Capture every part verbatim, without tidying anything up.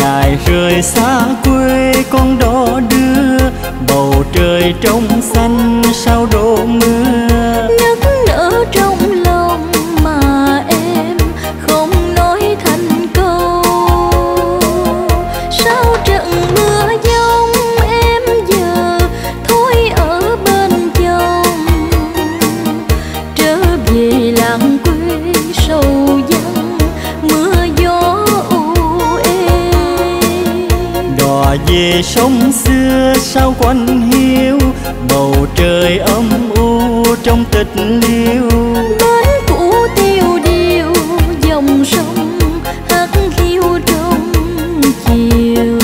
Ngài rời xa quê con đò đưa, bầu trời trong xanh sao đổ mưa. Nức nở trong lòng mà em không nói thành câu. Sau trận mưa giông em giờ thôi ở bên chồng, trở về làng quê sầu vắng mưa gió u ê. Đò về sông xưa sao quanh hiu, bầu trời âm u trong tịch liêu. Bến cũ tiêu điều dòng sông hát hiu trong chiều.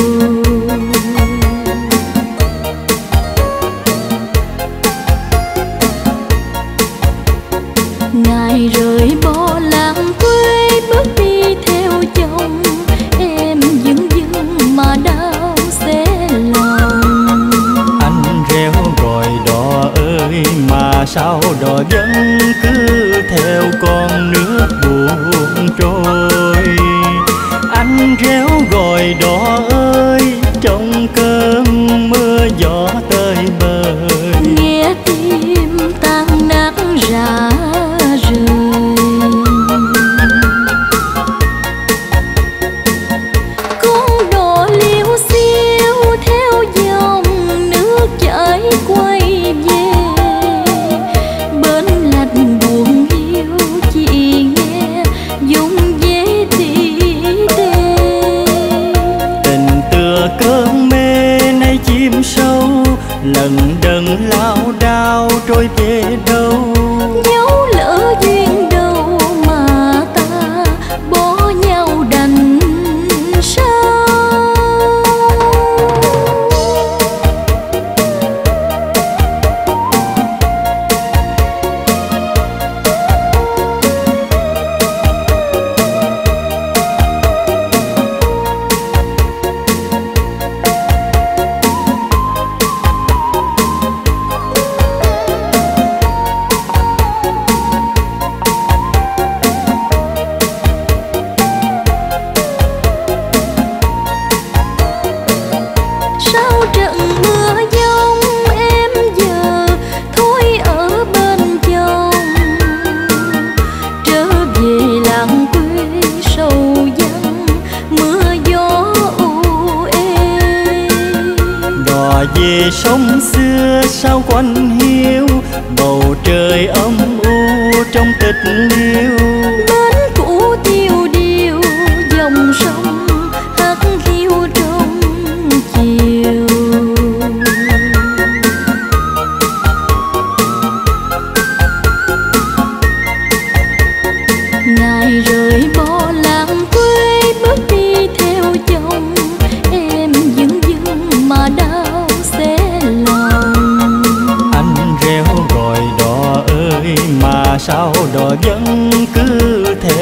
Ngài rời bỏ làng quê bước đi theo chồng, em dưng dưng mà đau xé lòng. Anh reo gọi đò ơi mà sao đò vẫn cứ theo con nước buồn trôi. Anh reo gọi đò ơi trong cơn mưa gió tơi bời. Nghe tim tan nát rã rời, con đò liêu xiêu theo dòng nước chảy quay về. Bên lạnh buồn hiu chỉ nghe dung dế tỉ tê. Tình tựa cơn mê nay chim sâu, lần đần lao đao trôi về đâu. Dấu lỡ duyên đâu mà ta bỏ nhau đành sao. Sau trận mưa giông em giờ thôi ở bên chồng, trở về làng quê sầu vắng mưa gió u ê. Đò về sông xưa sao quanh hiu, bầu trời âm u trong tịch liêu. Bến cũ tiêu điều dòng sông hát hiu trong chiều. Ngài rời bỏ làng quê bước đi theo chồng, em dưng dưng mà đau xé lòng. Anh reo gọi đò ơi mà sao đò vẫn cứ theo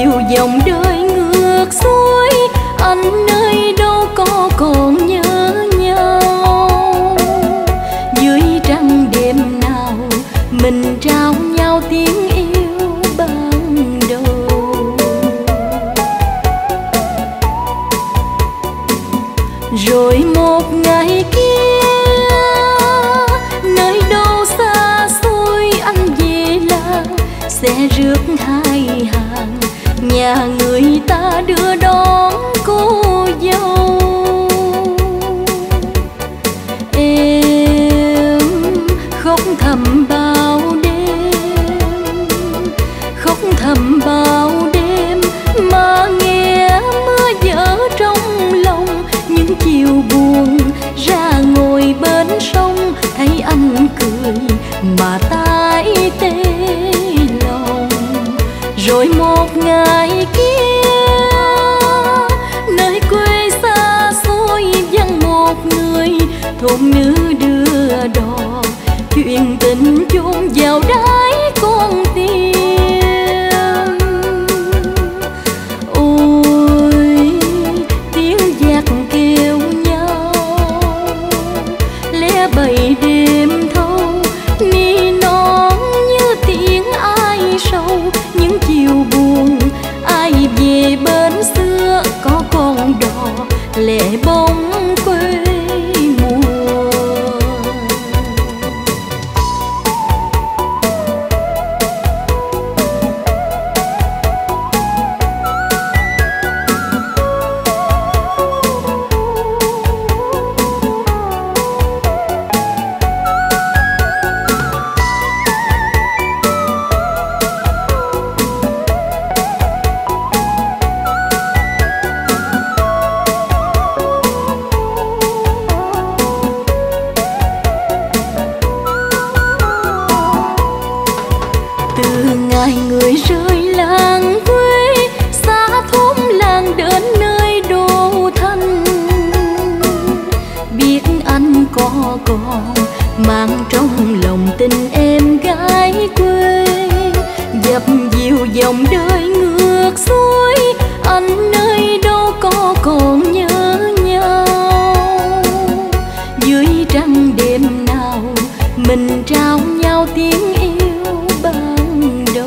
dịu dòng đời ngược xuôi, anh nơi đâu có còn nhớ nhau. Dưới trăng đêm nào mình trao nhau tiếng yêu ban đầu. Rồi một ngày kia nơi đâu xa xôi anh về làng, sẽ rước hai hàng nhà người ta đưa đón cô dâu. Em khóc thầm bao đêm, khóc thầm bao đêm mà nghe mưa vỡ trong lòng. Những chiều buồn ra ngồi bên sông, thấy anh cười mà tay tê lòng. Rồi một ngày kia nơi quê xa xôi vắng một người, thôn nữ đưa đò chuyện tình chôn vào đáy con tim. Ôi tiếng giặc kêu nhau lẽ bầy đêm thâu, ni non như tiếng ai sâu. Những chiều buồn ai về bên xưa, có con đò lệ bóng quê mùa. Người rơi làng quê xa thôn làng đến nơi đô thành, biết anh có còn mang trong lòng tình em gái quê. Dập dìu dòng đời ngược xuôi, anh nơi đâu có còn nhớ nhau. Dưới trăng đêm nào mình trao nhau tiếng yêu ban đầu.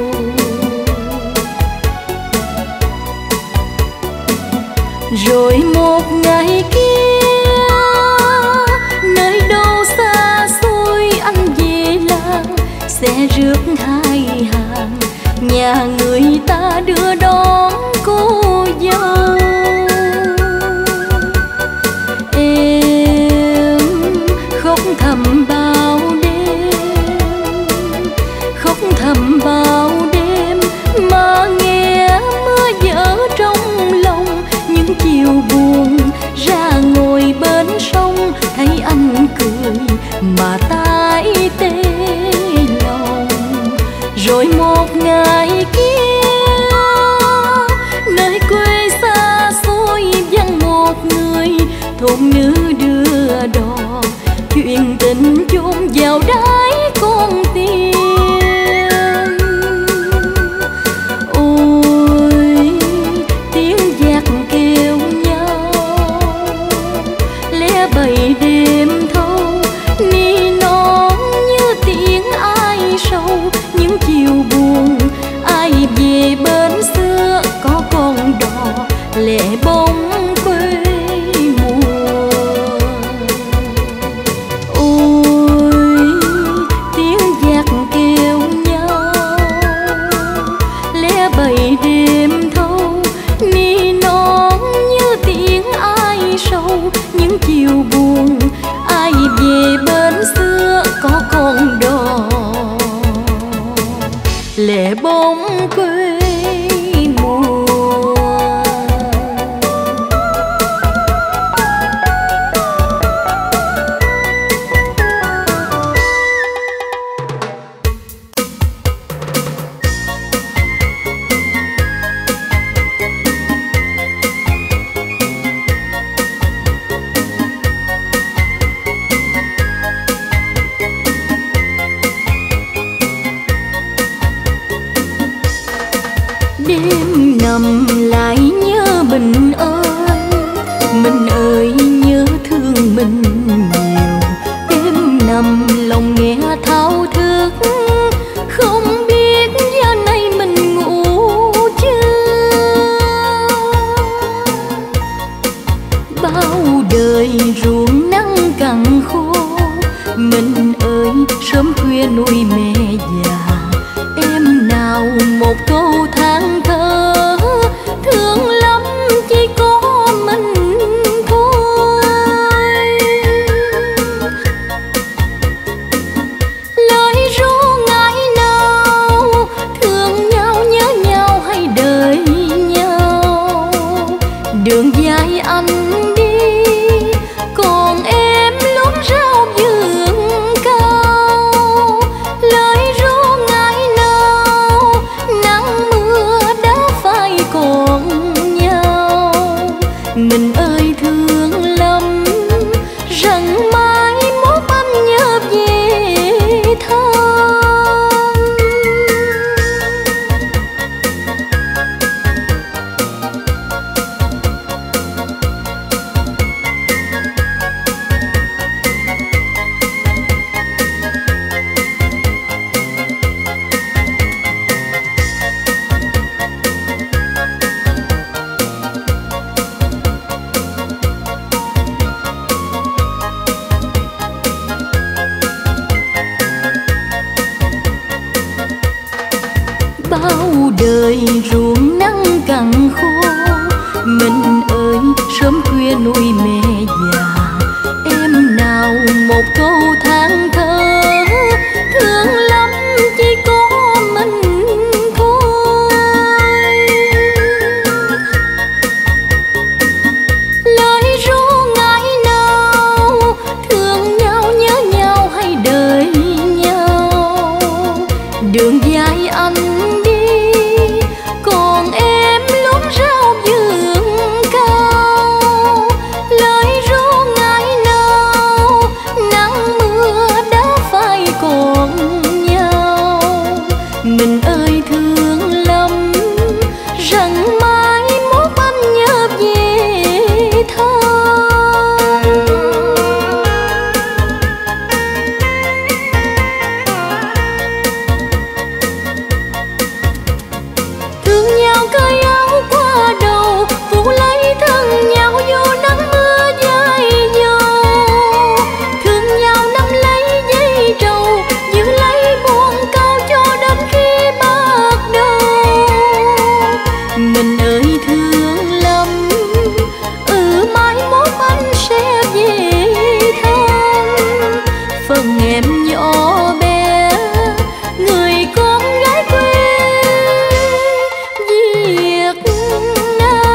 Rồi một ngày kia nơi đâu xa xôi anh về làng, sẽ rước hai hàng nhà người ta đưa đón cô dâu. Em khóc thầm bao đêm, khóc thầm bao đêm mà nghe mưa vỡ trong lòng. Những chiều buồn ra ngồi bên sông, thấy anh cười mà tay tê lòng. Rồi một ngày kia Đêm nằm lại nhớ mình ơi, mình ơi nhớ thương mình nhiều. Đêm nằm lòng nghe thao thức, không biết giờ này mình ngủ chưa. Bao đời ruộng nắng cằn khô, mình ơi sớm khuya nuôi mẹ già. Em nào một câu than thở, thương lắm chỉ có mình thôi. Lời ru ngại nào, thương nhau nhớ nhau hay đợi nhau. Đường dài anh đi, còn em luống rau vườn cao. Lời ru ngại nào, nắng mưa đã phai còn nhau. Mình ơi thương lắm, rằng mai mốt anh nhớ về thăm. Bao đời ruộng nắng cằn khô, mình ơi sớm khuya nuôi mẹ già. Em nào một câu than thở, thương lắm chỉ có mình thôi. Lời ru ngại nào, thương nhau nhớ nhau hay đợi nhau. Đường dài anh đi, còn em luống rau vườn cao. Lời ru ngại nào, nắng mưa đã phai còn nhau. Mình ơi thương lắm, rằng mai mốt anh nhớ về thăm. Thương nhau cởi áo qua đầu, phủ lấy thân nhau vô nắng mưa dài dầu. Thương nhau nắm lấy dây trầu, giữ lấy buồn câu cho đến khi bạc đầu. Mình ơi thương lắm, ừ mai mốt anh sẽ về thăm. Phần em nhỏ bé, người con gái quê Việt Nam.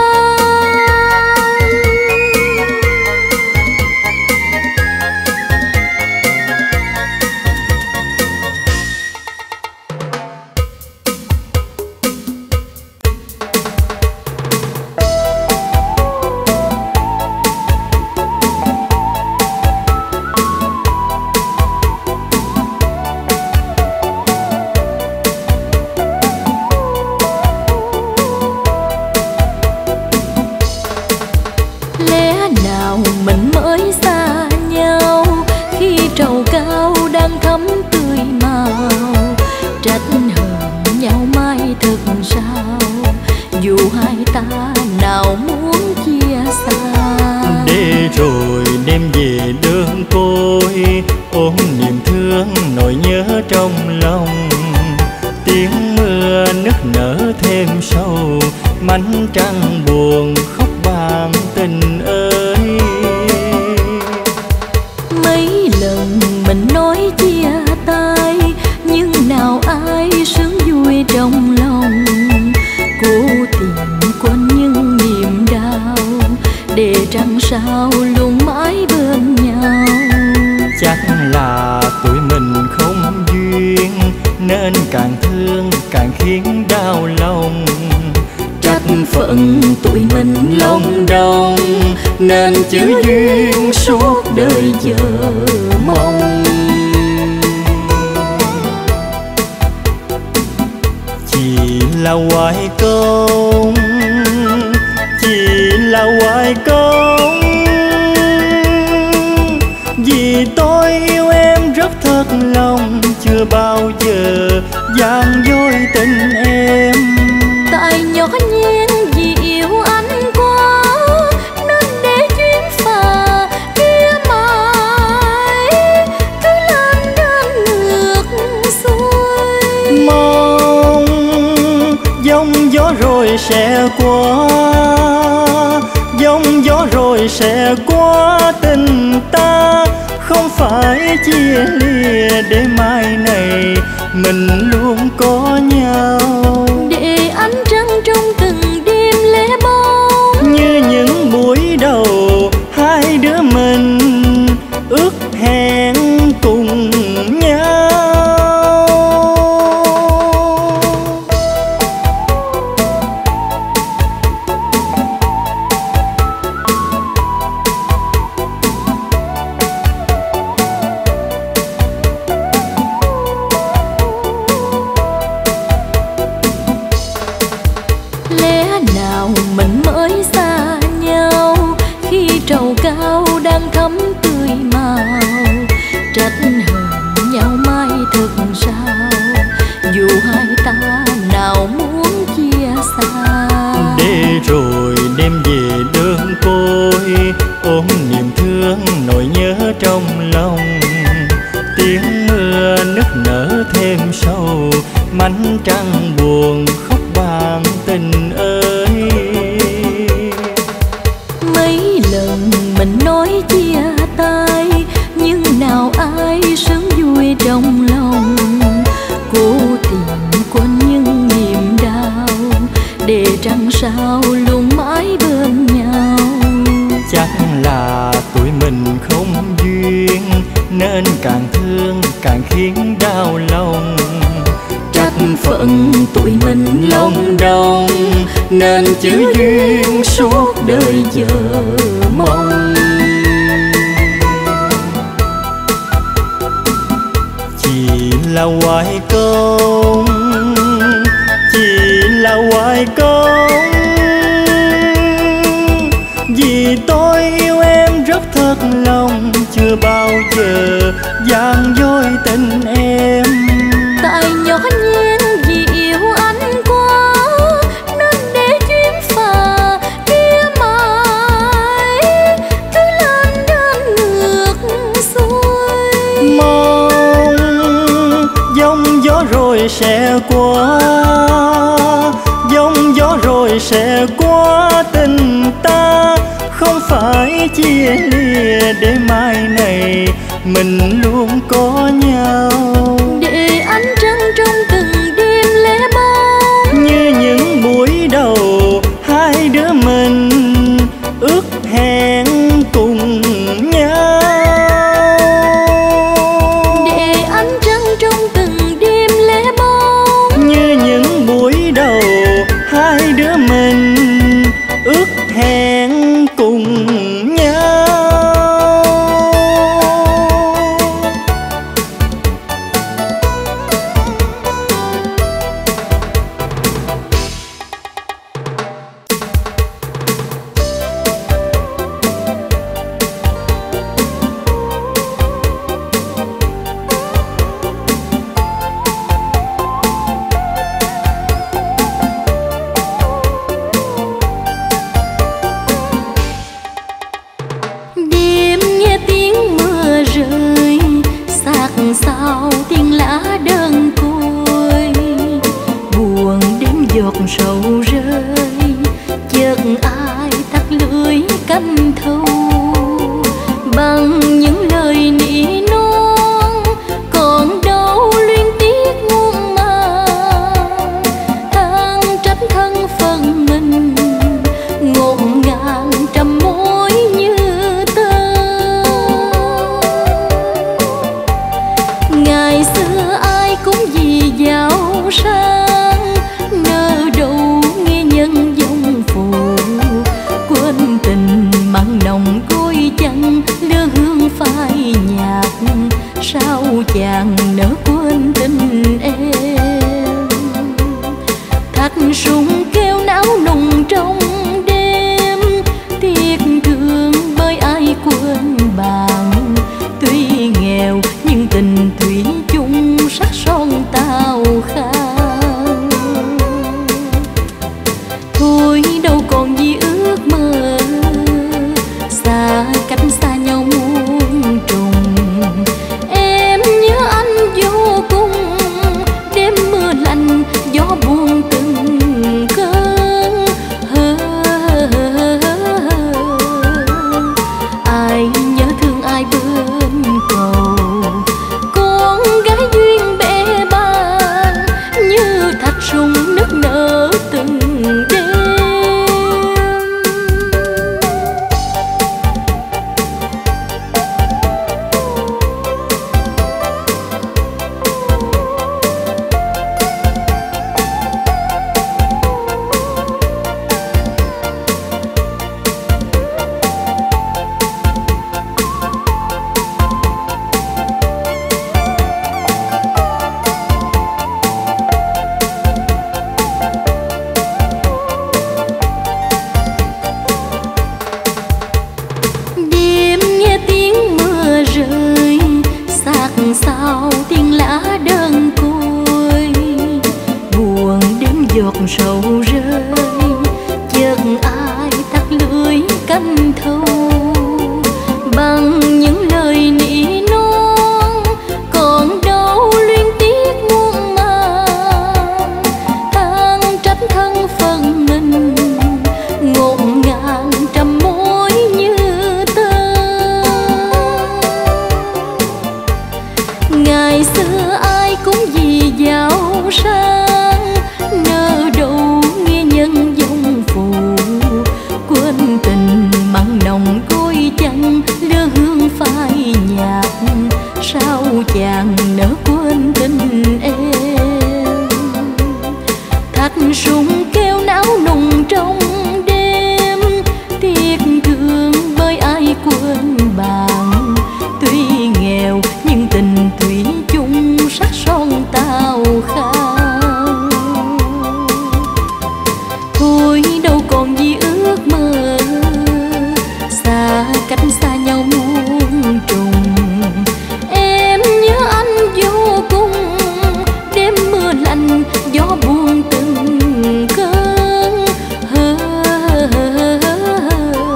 Lẽ nào mình mới xa nhau, khi trầu cao đang thắm tươi màu. Trách hờn nhau mai thật sao, dù hai ta nào muốn chia xa. Để rồi đêm về đơn côi, ôm niềm thương nỗi nhớ trong lòng. Tiếng mưa nức nở thêm sâu, mảnh trăng buồn khóc ban tình ơi. Mấy lần mình nói chia tay, nhưng nào ai sướng vui trong lòng. Cố tìm quên những niềm đau, để trăng sao luôn mãi bên nhau. Chắc là tụi mình không duyên, nên càng thương càng khiến đau lòng. Trách phận tụi mình lòng đông, nên chữ duyên suốt đời chờ mong. Chỉ là hoài công, chỉ là hoài công. Vì tôi yêu em rất thật lòng, chưa bao giờ gian dối tình em. Tại nhỏ nhen vì yêu anh quá, nên để chuyến phà kia mãi cứ lên trên ngược xuôi. Mong giông gió rồi sẽ qua, giông gió rồi sẽ qua, tình ta không phải chia lìa, để mai này mình luôn có nhau. Để ánh trăng trong từng đêm lẻ bóng, như những buổi đầu hai đứa mình ước hẹn cùng nhau. Mình mới xa nhau khi trầu cao đang thắm tươi màu, trách hờn nhau mai thật sao, dù hai ta nào muốn chia xa. Để rồi đêm về đơn côi, ôm niềm thương nỗi nhớ trong lòng. Tiếng mưa nức nở thêm sâu, mảnh trăng buồn khóc ban tình ơi. Mấy lần mình nói chia tay, nhưng nào ai sớm vui trong lòng. Cố tìm quên những niềm đau, để trăng sao luôn mãi bên nhau. Chắc là tụi mình không duyên, nên càng thương càng khiến đau lòng. Trách phận tụi mình lòng đông, nên chữ duyên suốt đời chờ mong. Chỉ là hoài công, chỉ là hoài công. Vì tôi yêu em rất thật lòng, chưa bao giờ gian dối tình em. Tại nhỏ nhen vì yêu anh quá, nên để chuyến phà kia mãi cứ lên trên ngược xuôi. Mong giông gió rồi sẽ qua, giông gió rồi sẽ qua, tình ta không phải chia lìa, để mai này mình luôn có nhau. Để ánh trăng trong từng đêm lẻ bóng, như những buổi đầu hai đứa mình ước hẹn cùng nhau. để ánh trăng trong từng đêm lẻ bóng, như những buổi đầu hai đứa mình ước hẹn cùng nhau. đâu còn gì ước mơ, xa cách xa nhau muôn trùng. Em nhớ anh vô cùng, đêm mưa lạnh gió buồn từng cơn. Hơ, hơ, hơ, ai nhớ thương ai bên cầu, con gái duyên bể bàng như thạch sùng nức nở từng đêm. Sao tiếng lá đơn côi buồn đêm giọt sầu rơi, chợt ai tắt lưới canh thâu bằng những lời nỉ non, còn đâu luyến tiếc muôn màng. Than trách thân phận mình ngột ngàn trăm mối như tơ. Ngày xưa ai cũng vì giàu sang, nỡ đâu nghe nhân dòng phù, quên tình mặn nồng gối chăn lơ hương phai nhạt. Sao chàng nỡ quên tình em, thạch súng kêu não nùng trong đêm, tiếc thương bởi ai quên bạn. Tuy nghèo nhưng tình thủy chung sắc son tao khao. Thôi đâu còn gì ước mơ, xa cách xa nhau muôn trùng. Em nhớ anh vô cùng, đêm mưa lạnh gió buồn từng cơn. Hơ, hơ, hơ,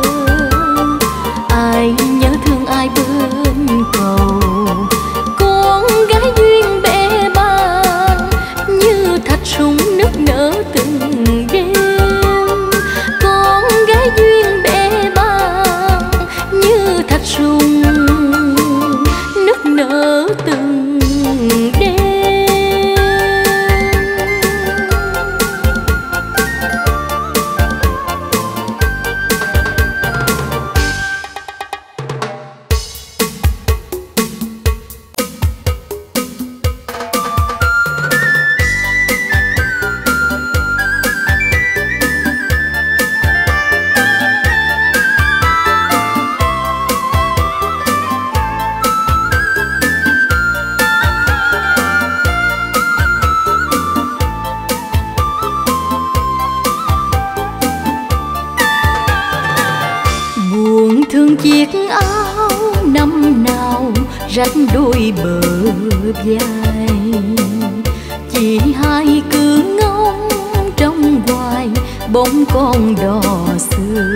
ai nhớ thương ai bên cầu, con gái duyên bể bàng như thạch súng nức nở từng đêm. Con gái duyên bể bàng như thạch súng nức nở từng đêm. Buồn thương chiếc áo năm nào rách đôi bờ vai, chỉ hai cứ ngóng trong hoài bóng con đò xưa.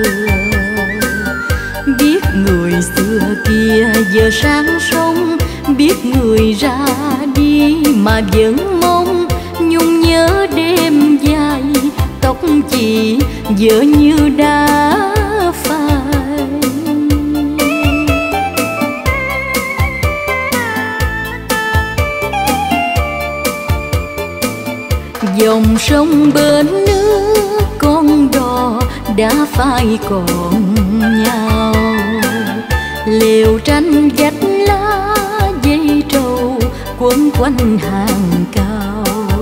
Biết người xưa kia giờ sáng sống, biết người ra đi mà vẫn mong. Nhung nhớ đêm dài, tóc chị giờ như đã phai. Dòng sông bên nước con đò đã phai còn nhau, lều tranh vách lá dây trầu quấn quanh hàng cao.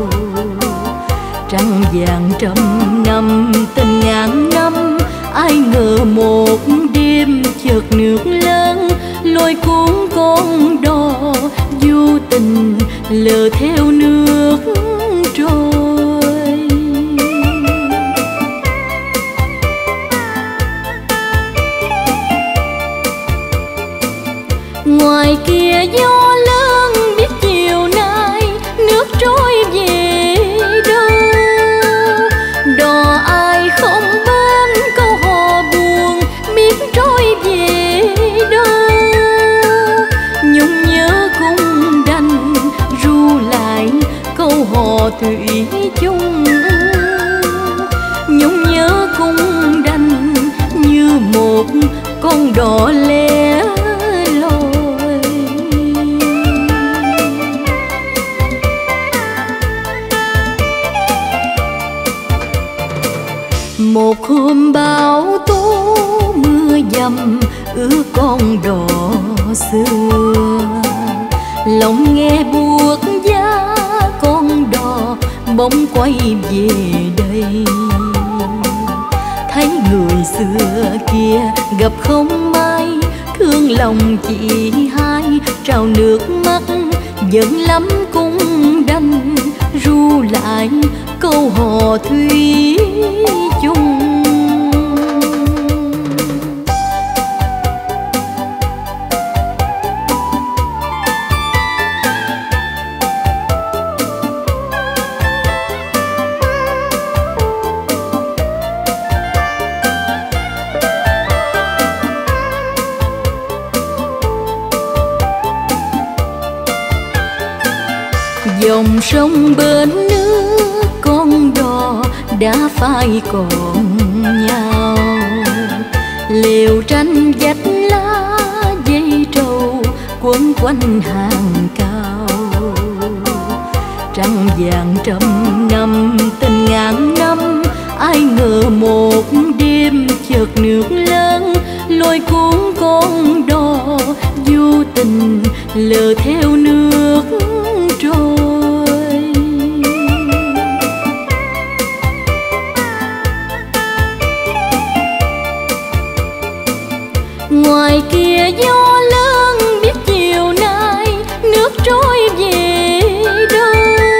Trăng vàng trăm năm tình ngàn năm, ai ngờ một đêm chợt nước lớn lôi cuốn con đò vô tình lờ theo nước trôi. Ngoài kia gió lớn biết chiều nay nước trôi về đâu, đò ai không biết bão tố mưa dầm ướt con đò xưa. Lòng nghe buốt giá con đò bỗng quay về đây. Thấy người xưa kia gặp không may, thương lòng chị hai trào nước mắt. Giận lắm cũng đành ru lại câu hò thủy chung. Dòng sông bên nước con đò đã phai còn nhau. Liều tranh vách lá dây trầu quấn quanh hàng cao. Trăng vàng trăm năm tình ngàn năm, ai ngờ một đêm chợt nước lớn lôi cuốn con đò vô tình lờ theo nước trôi. Ngoài kia gió lớn biết chiều nay nước trôi về đâu.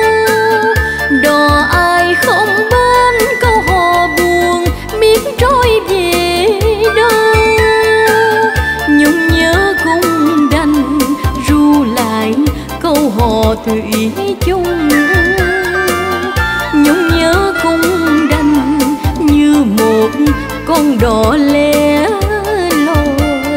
Đò ai không bên câu hò buồn biết trôi về đâu. Nhung nhớ cũng đành ru lại câu hò thủy chung. Nhung nhớ cũng đành như một con đò lẻ loi.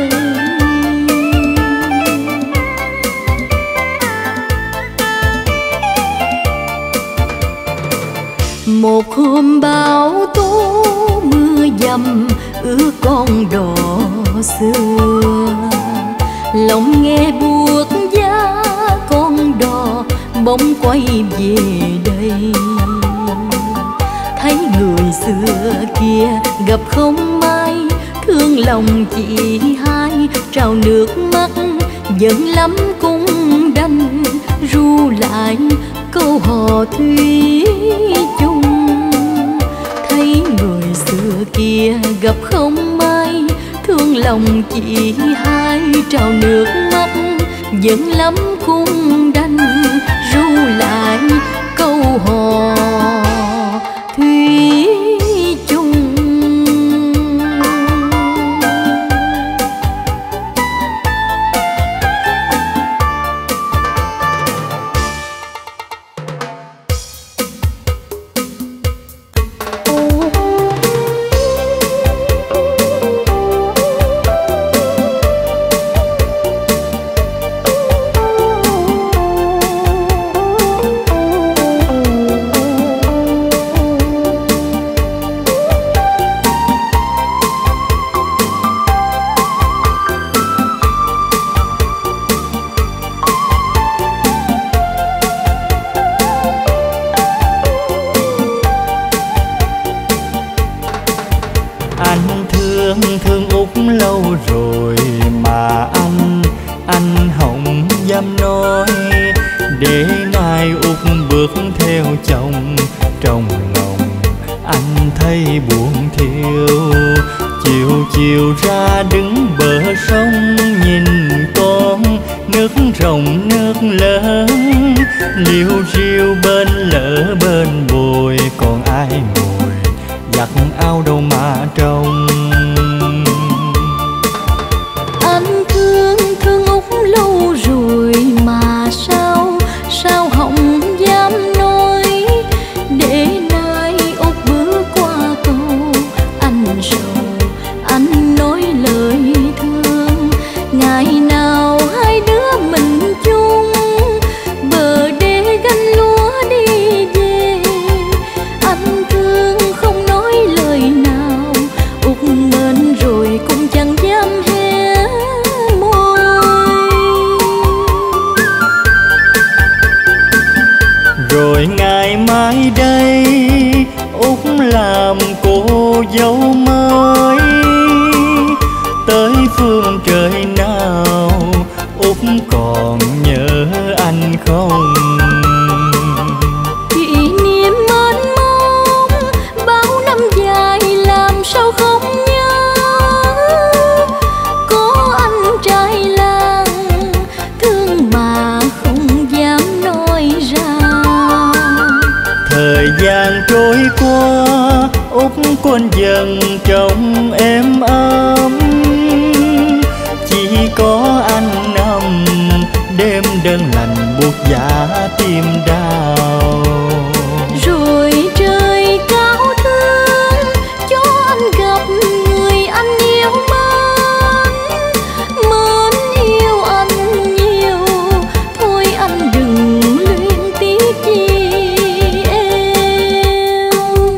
Một hôm bão tố mưa dầm ướt con đò xưa. Lòng nghe buốt giá con đò bỗng quay về đây. Thấy người xưa kia gặp không may, thương lòng chị hai trào nước mắt. Giận lắm cũng đành ru lại câu hò thủy chung. Thấy người xưa kia gặp không may, thương lòng chị hai trào nước mắt. Giận lắm cũng đành ru lại câu hò thủy chung. tới phương trời nào, Út còn nhớ anh không? Kỷ niệm mênh mông bao năm dài làm sao không nhớ. Có anh trai làng thương mà không dám nói ra. Thời gian trôi qua, Út quên dần trong êm ấm. Chỉ có anh nằm đêm đơn lành buốt giá tim đau. Rồi trời cao thương cho anh gặp người anh yêu mến. Mến yêu anh nhiều, thôi anh đừng luyến tiếc gì em.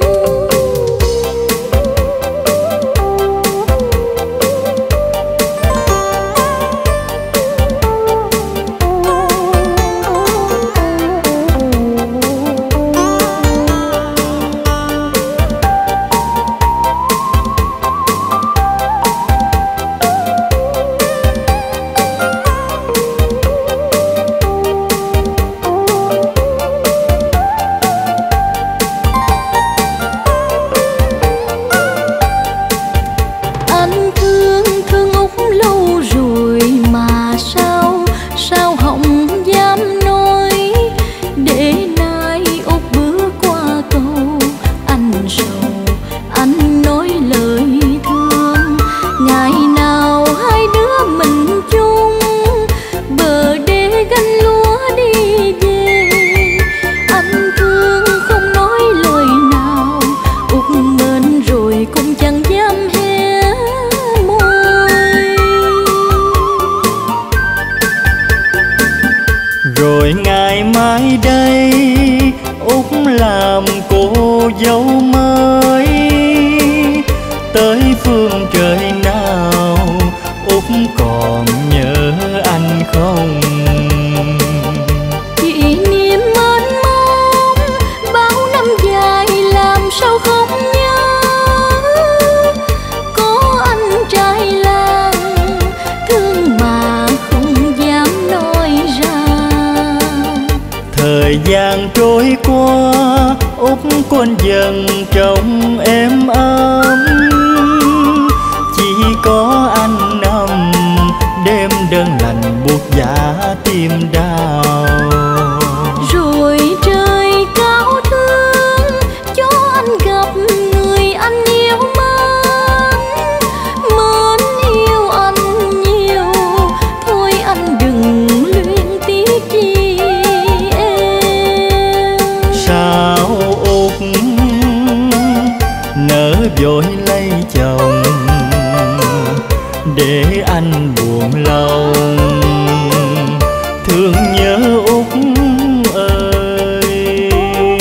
Anh thương thương Út lâu rồi mà sao sao không dám nói. Để nay Út bước qua cầu anh sầu, anh nói lời thương. Ngày nào hai đứa mình chung bờ đê gánh lúa đi về. Anh thương không nói lời nào, Út mến rồi cũng chẳng dám hé môi. Rồi ngày mai đây, Út làm cô dâu mới. Tới phương trời nào, Út còn nhớ anh không? Kỷ niệm mênh mông bao năm dài làm sao không nhớ. Có anh trai làng thương mà không dám nói ra. Thời gian trôi qua, Út quên dần trong êm ấm. Chỉ có anh nằm đêm đơn lành buốt giá tim đau. Rồi trời cao thương cho anh gặp người anh yêu mến. Mến yêu anh nhiều, thôi anh đừng luyến tiếc gì em. Sao Út nỡ vội lấy chồng để anh buồn lòng. Thương nhớ Út ơi.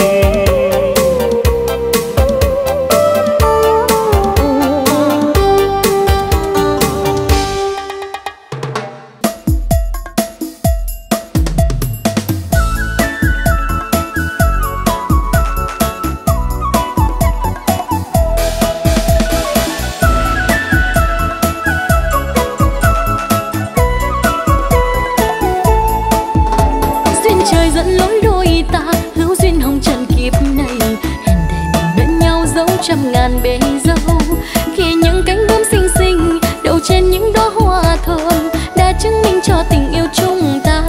Duyên trời dẫn lối đôi ta, hữu duyên hồng trần kiếp này. Hẹn thề mình bên nhau dấu trăm ngàn bề dâu. Khi những cánh bướm xinh xinh đậu trên những đóa hoa thơm đã chứng minh cho tình yêu chúng ta.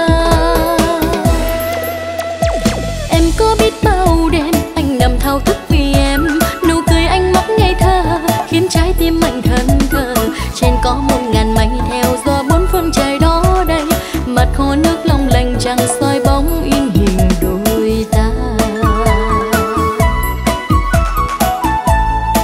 Em có biết bao đêm anh nằm thao thức vì em. Nụ cười anh mắc ngây thơ khiến trái tim anh thẫn thờ. Trên có một ngàn mây theo gió bốn phương trời đó đây. Mặt hồ nước long lanh trăng soi bóng in hình đôi ta.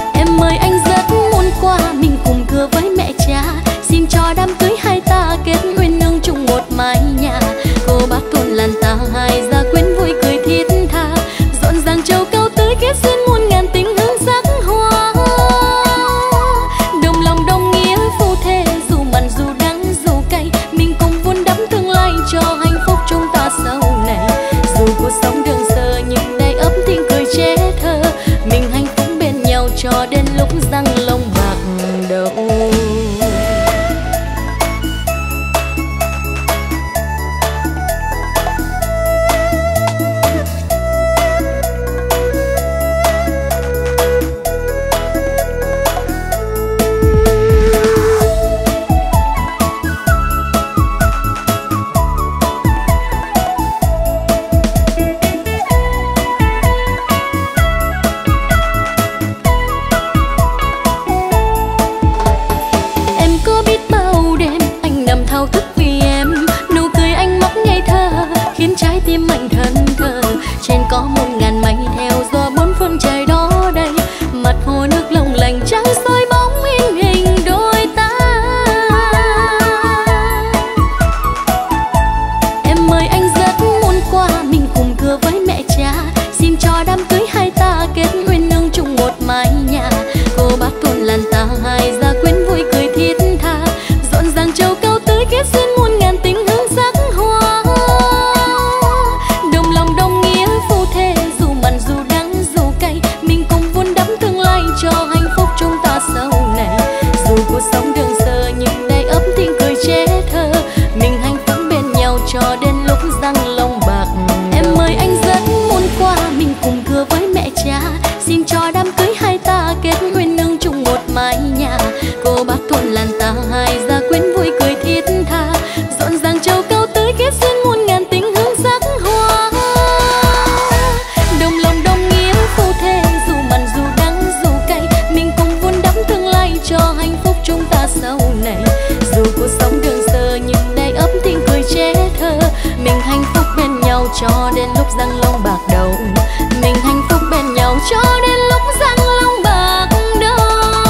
răng long bạc đầu. Mình hạnh phúc bên nhau cho đến lúc răng long bạc đầu.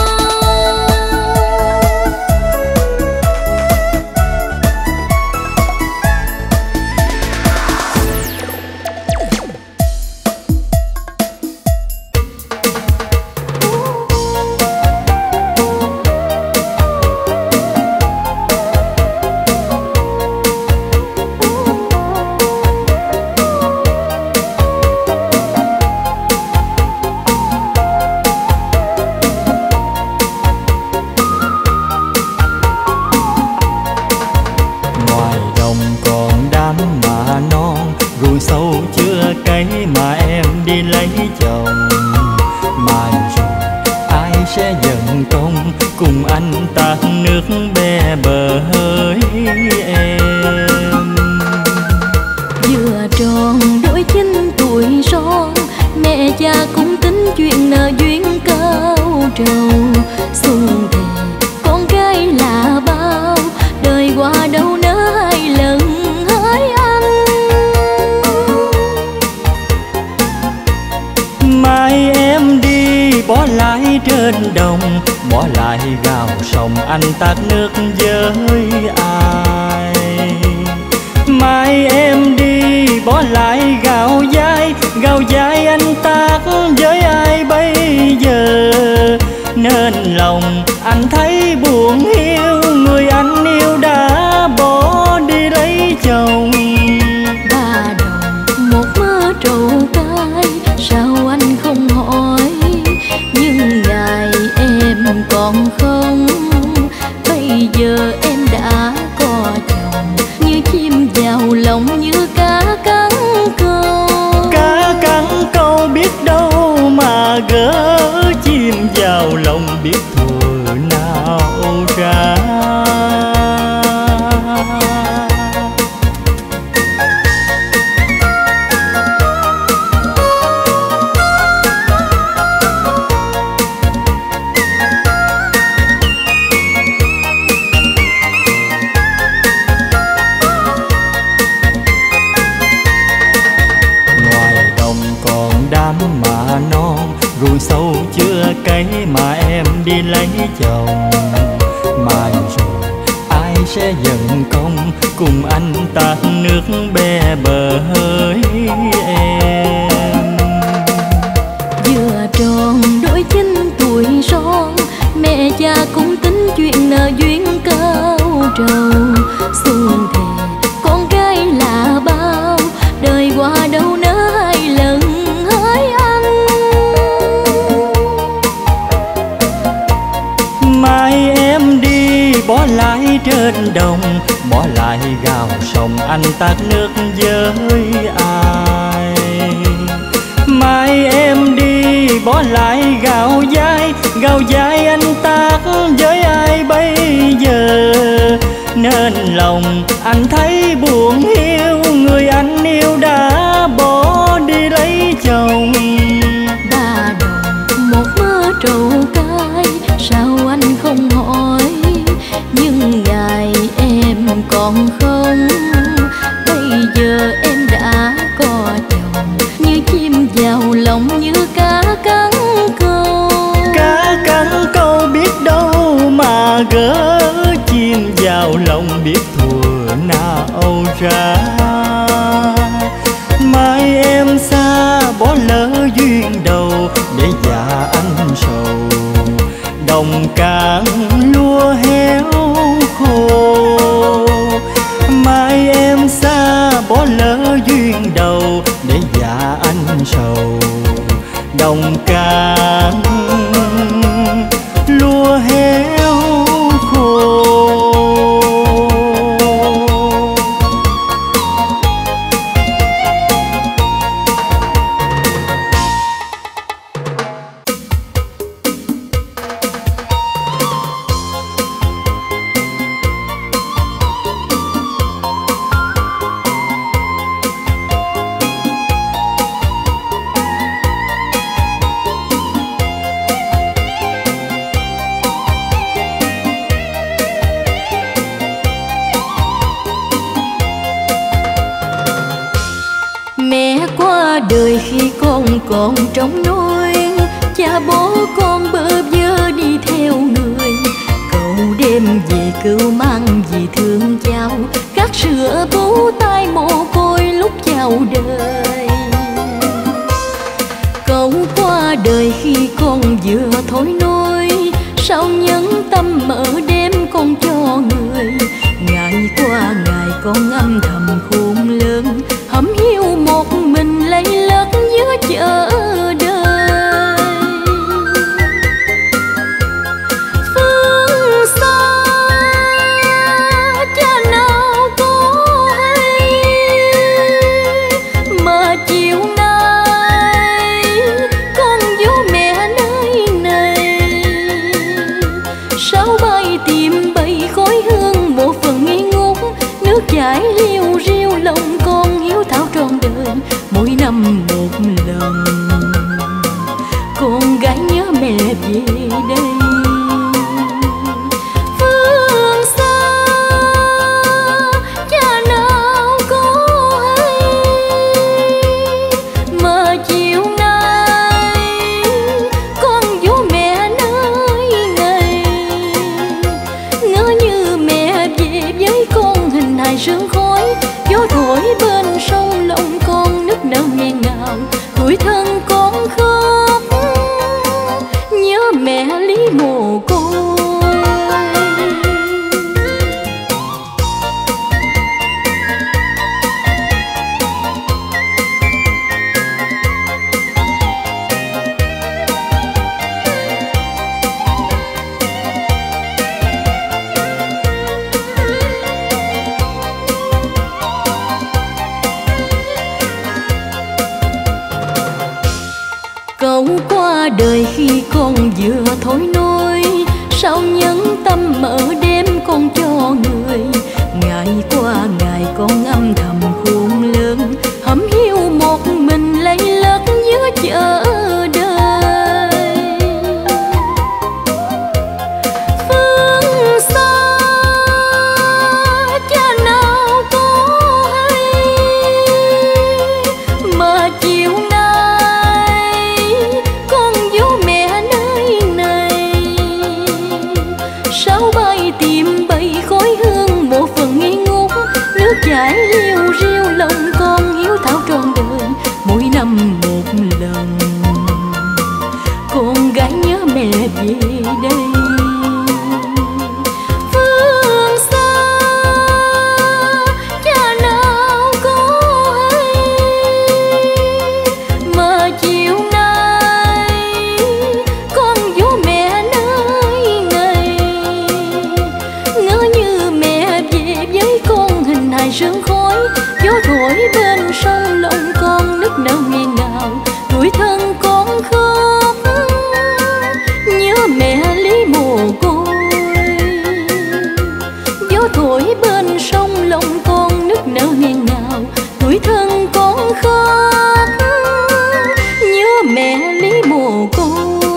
Cùng anh tát nước be bờ hỡi em. Vừa tròn đôi chín tuổi son, mẹ cha cũng tính chuyện nợ duyên cao trầu. Xuân thì con gái là bao, đời qua đâu nỡ hai lần hỡi anh. Mai em đi bỏ lại trên đồng, bỏ lại gào sông anh tát nước với ai. Mai em đi bỏ lại gạo dai, gạo dai anh tát với ai bây giờ. Nên lòng anh thấy buồn hiu, người anh yêu đã bỏ đi lấy chồng. Ba đồng một mớ trầu cay, sao anh không hỏi? Nhưng ngày em còn không, bây giờ em đã có chồng. Như chim vào lòng, như cá cắn câu. Cá cắn câu biết đâu mà gỡ, chim vào lòng biết thuở nào ra. Ruộng sâu chưa cấy mà em đi lấy chồng. Mai rồi ai sẽ dần công, cùng anh tát nước be bờ hỡi em. Vừa tròn đôi chín tuổi son, mẹ cha cũng tính chuyện nợ duyên cao trầu. Xuân thì con gái là bao, đời qua đâu nỡ hai lần hỡi anh. Mai em đi bỏ lại trên đồng, bỏ lại gào sông anh tát nước với ai. Mai em đi bỏ lại gạo dai, gạo dai anh tát với ai bây giờ. Nên lòng anh thấy buồn hiu, người anh yêu đã bỏ đi lấy chồng. Ba đồng một mớ trầu cay, sao anh không hỏi? Nhưng ngày em còn không, bây giờ em đã có chồng. Như chim vào lòng, như cá cắn câu. Cá cắn câu biết đâu mà gỡ, chim vào lòng biết thuở nào ra. Mai em xa bỏ lỡ duyên đầu, để dạ anh sầu. Đồng cạn lúa héo khô, mai em xa bỏ lỡ duyên đầu, để dạ anh sầu. Đồng cạn lúa héo khô. đời khi con còn trong nôi, cha bố con bơ vơ đi theo người. Cậu đem về cưu mang vì thương cháu, cắt sữa bú tay mồ côi lúc chào đời. Cậu qua đời khi con vừa thối nôi, sao nhẫn tâm mở đem con cho người. Ngày qua ngày con âm thầm khôn lớn, hẩm hiu một mình lây lất giữa chợ đời. Phương xa cha nào có hay, mà chiều nay con vô mẹ nơi này. Sao bay tìm bay khói hương một phần nghi ngút, nước chảy liêu riêu lòng con hiếu thảo trọn đời. Mỗi năm một lần con gái nhớ mẹ về đây. Phương xa cha nào có hay, mà chiều nay con vô mẹ nơi này. Ngỡ như mẹ về với con hình hài sương khói, gió thổi bên sông lòng con nức nở nghẹn ngào. Tuổi thân con khóc nhớ mẹ Lý mồ côi. Cậu qua đời khi con vừa thối nôi, sao nhẫn tâm mở đem con cho người. Ngày qua ngày con âm thầm khôn lớn, hẩm hiu một mình lây lất giữa chợ đời. Phương xa cha nào có hay, mà chiều nay con vô mẹ nơi này. Sao bay tìm bay khói hương một phần nghi ngút, nước chảy liêu riêu lòng con hiếu thảo trọn đời. Mỗi năm một lần con gái nhớ mẹ về đây. Phương xa cha nào có hay, mà chiều nay con vô mẹ nơi này. Ngỡ như mẹ về với con hình hài sương khói, gió thổi bên sông lòng con nức nở nghẹn ngào. Tuổi thân con khóc nhớ mẹ Lý mồ côi. Gió thổi bên sông lòng con nức nở nghẹn ngào. Tuổi thân con khóc nhớ mẹ Lý mồ côi.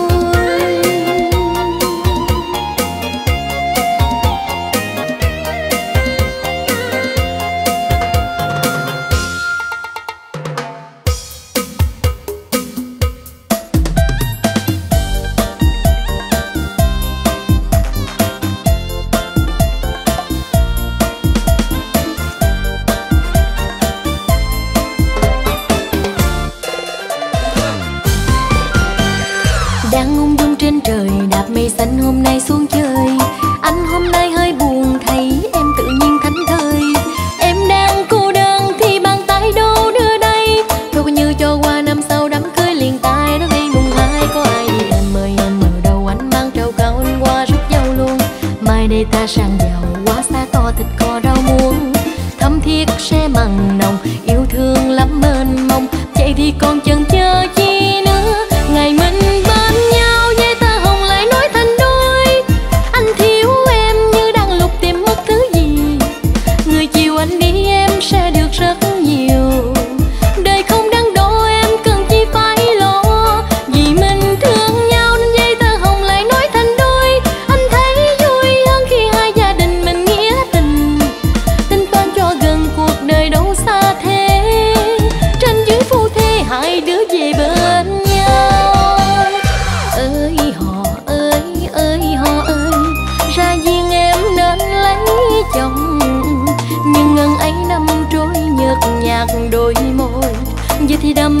Đang ung dung trên trời đạp mây xanh hôm nay xuống chơi. Anh hôm nay hơi buồn thấy em tự nhiên thánh thơi. Em đang cô đơn thì bàn tay đâu đưa đây. Thôi coi như cho qua năm sau đám cưới liền tay đó ngày mùng hai có ai đi. Em ơi em ở đâu anh mang trầu cao anh qua rước dâu luôn. Mai đây ta sang giàu quá xa to thịt kho rau muống. Thắm thiết sẽ mặn nồng yêu thương lắm mênh mông. Vậy thì còn chần chờ chi nữa. Ngày mình bên nhau dây ta hồng lại nối thành đôi. Anh thiếu em như đang lục tìm mất thứ gì. Người chiều anh đi em sẽ được rất nhiều. Đời không đắn đo em cần chi phải lo. Vì mình thương nhau nên dây ta hồng lại nối thành đôi. Anh thấy vui hơn khi hai gia đình mình nghĩa tình. Tình toán cho gần cuộc đời đâu xa thế. Trên dưới phu thê hai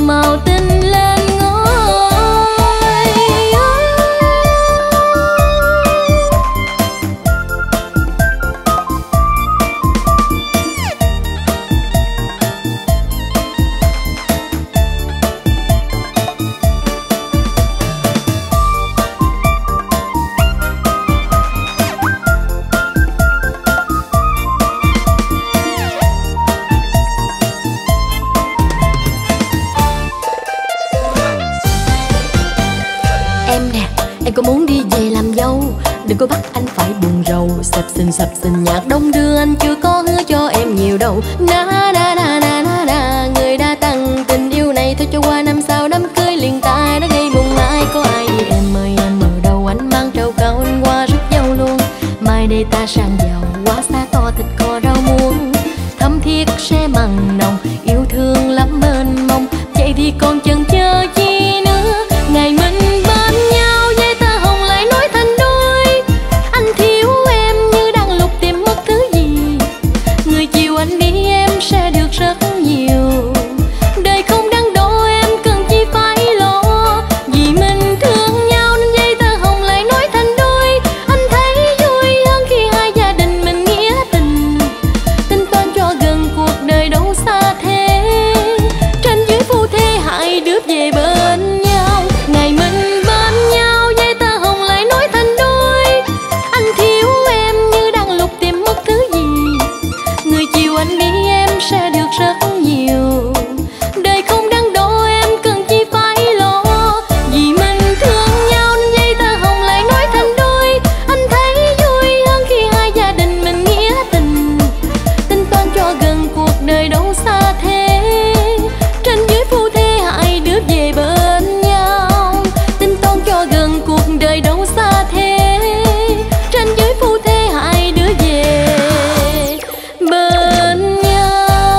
màu tinh lên ngói. Em có muốn đi về làm dâu, đừng có bắt anh phải buồn rầu. Sập sình sập sình nhạc đông đưa, anh chưa có hứa cho em nhiều đâu. Na na na na na na, người đã tặng tình yêu này thôi cho qua năm sau đám cưới liền tai đã gây buồn ai có ai đi. Em ơi em ở đâu, anh mang trầu cao anh qua rước dâu luôn. Mai đây ta sang giàu, quá xa to thịt kho rau muống. Thắm thiết sẽ mặn nồng, yêu thương lắm mênh mông. Vậy thì còn chần chờ chi nữa, ngày mình bên nhau dây tơ hồng lại nối thành đôi. Anh thiếu em như đang lục tìm mất thứ gì, người chiều anh đi em sẽ được rất nhiều. Đời không đắn đo em cần chi phải lo, vì mình thương nhau nên dây tơ hồng lại nối thành đôi. Anh thấy vui hơn khi hai gia đình mình nghĩa tình, tính toán cho gần cuộc đời đâu xa thế. Trên dưới phu thê hai đứa về bên nhau, ngày mình bên nhau dây tơ hồng lại nối thành đôi. Anh thiếu em như đang lục tìm mất thứ gì, người chiều anh đi em sẽ được rất nhiều. Đời không đắn đo em cần chi phải lo, vì mình thương nhau nên dây tơ hồng lại nối thành đôi. Anh thấy vui hơn khi hai gia đình mình nghĩa tình, tính toán cho gần cuộc đời đâu xa thế. Trên dưới phu thê hai đứa về bên nhau, tính toán cho gần cuộc đời đâu xa thế. Trên dưới phu thê hai đứa về bên nhau.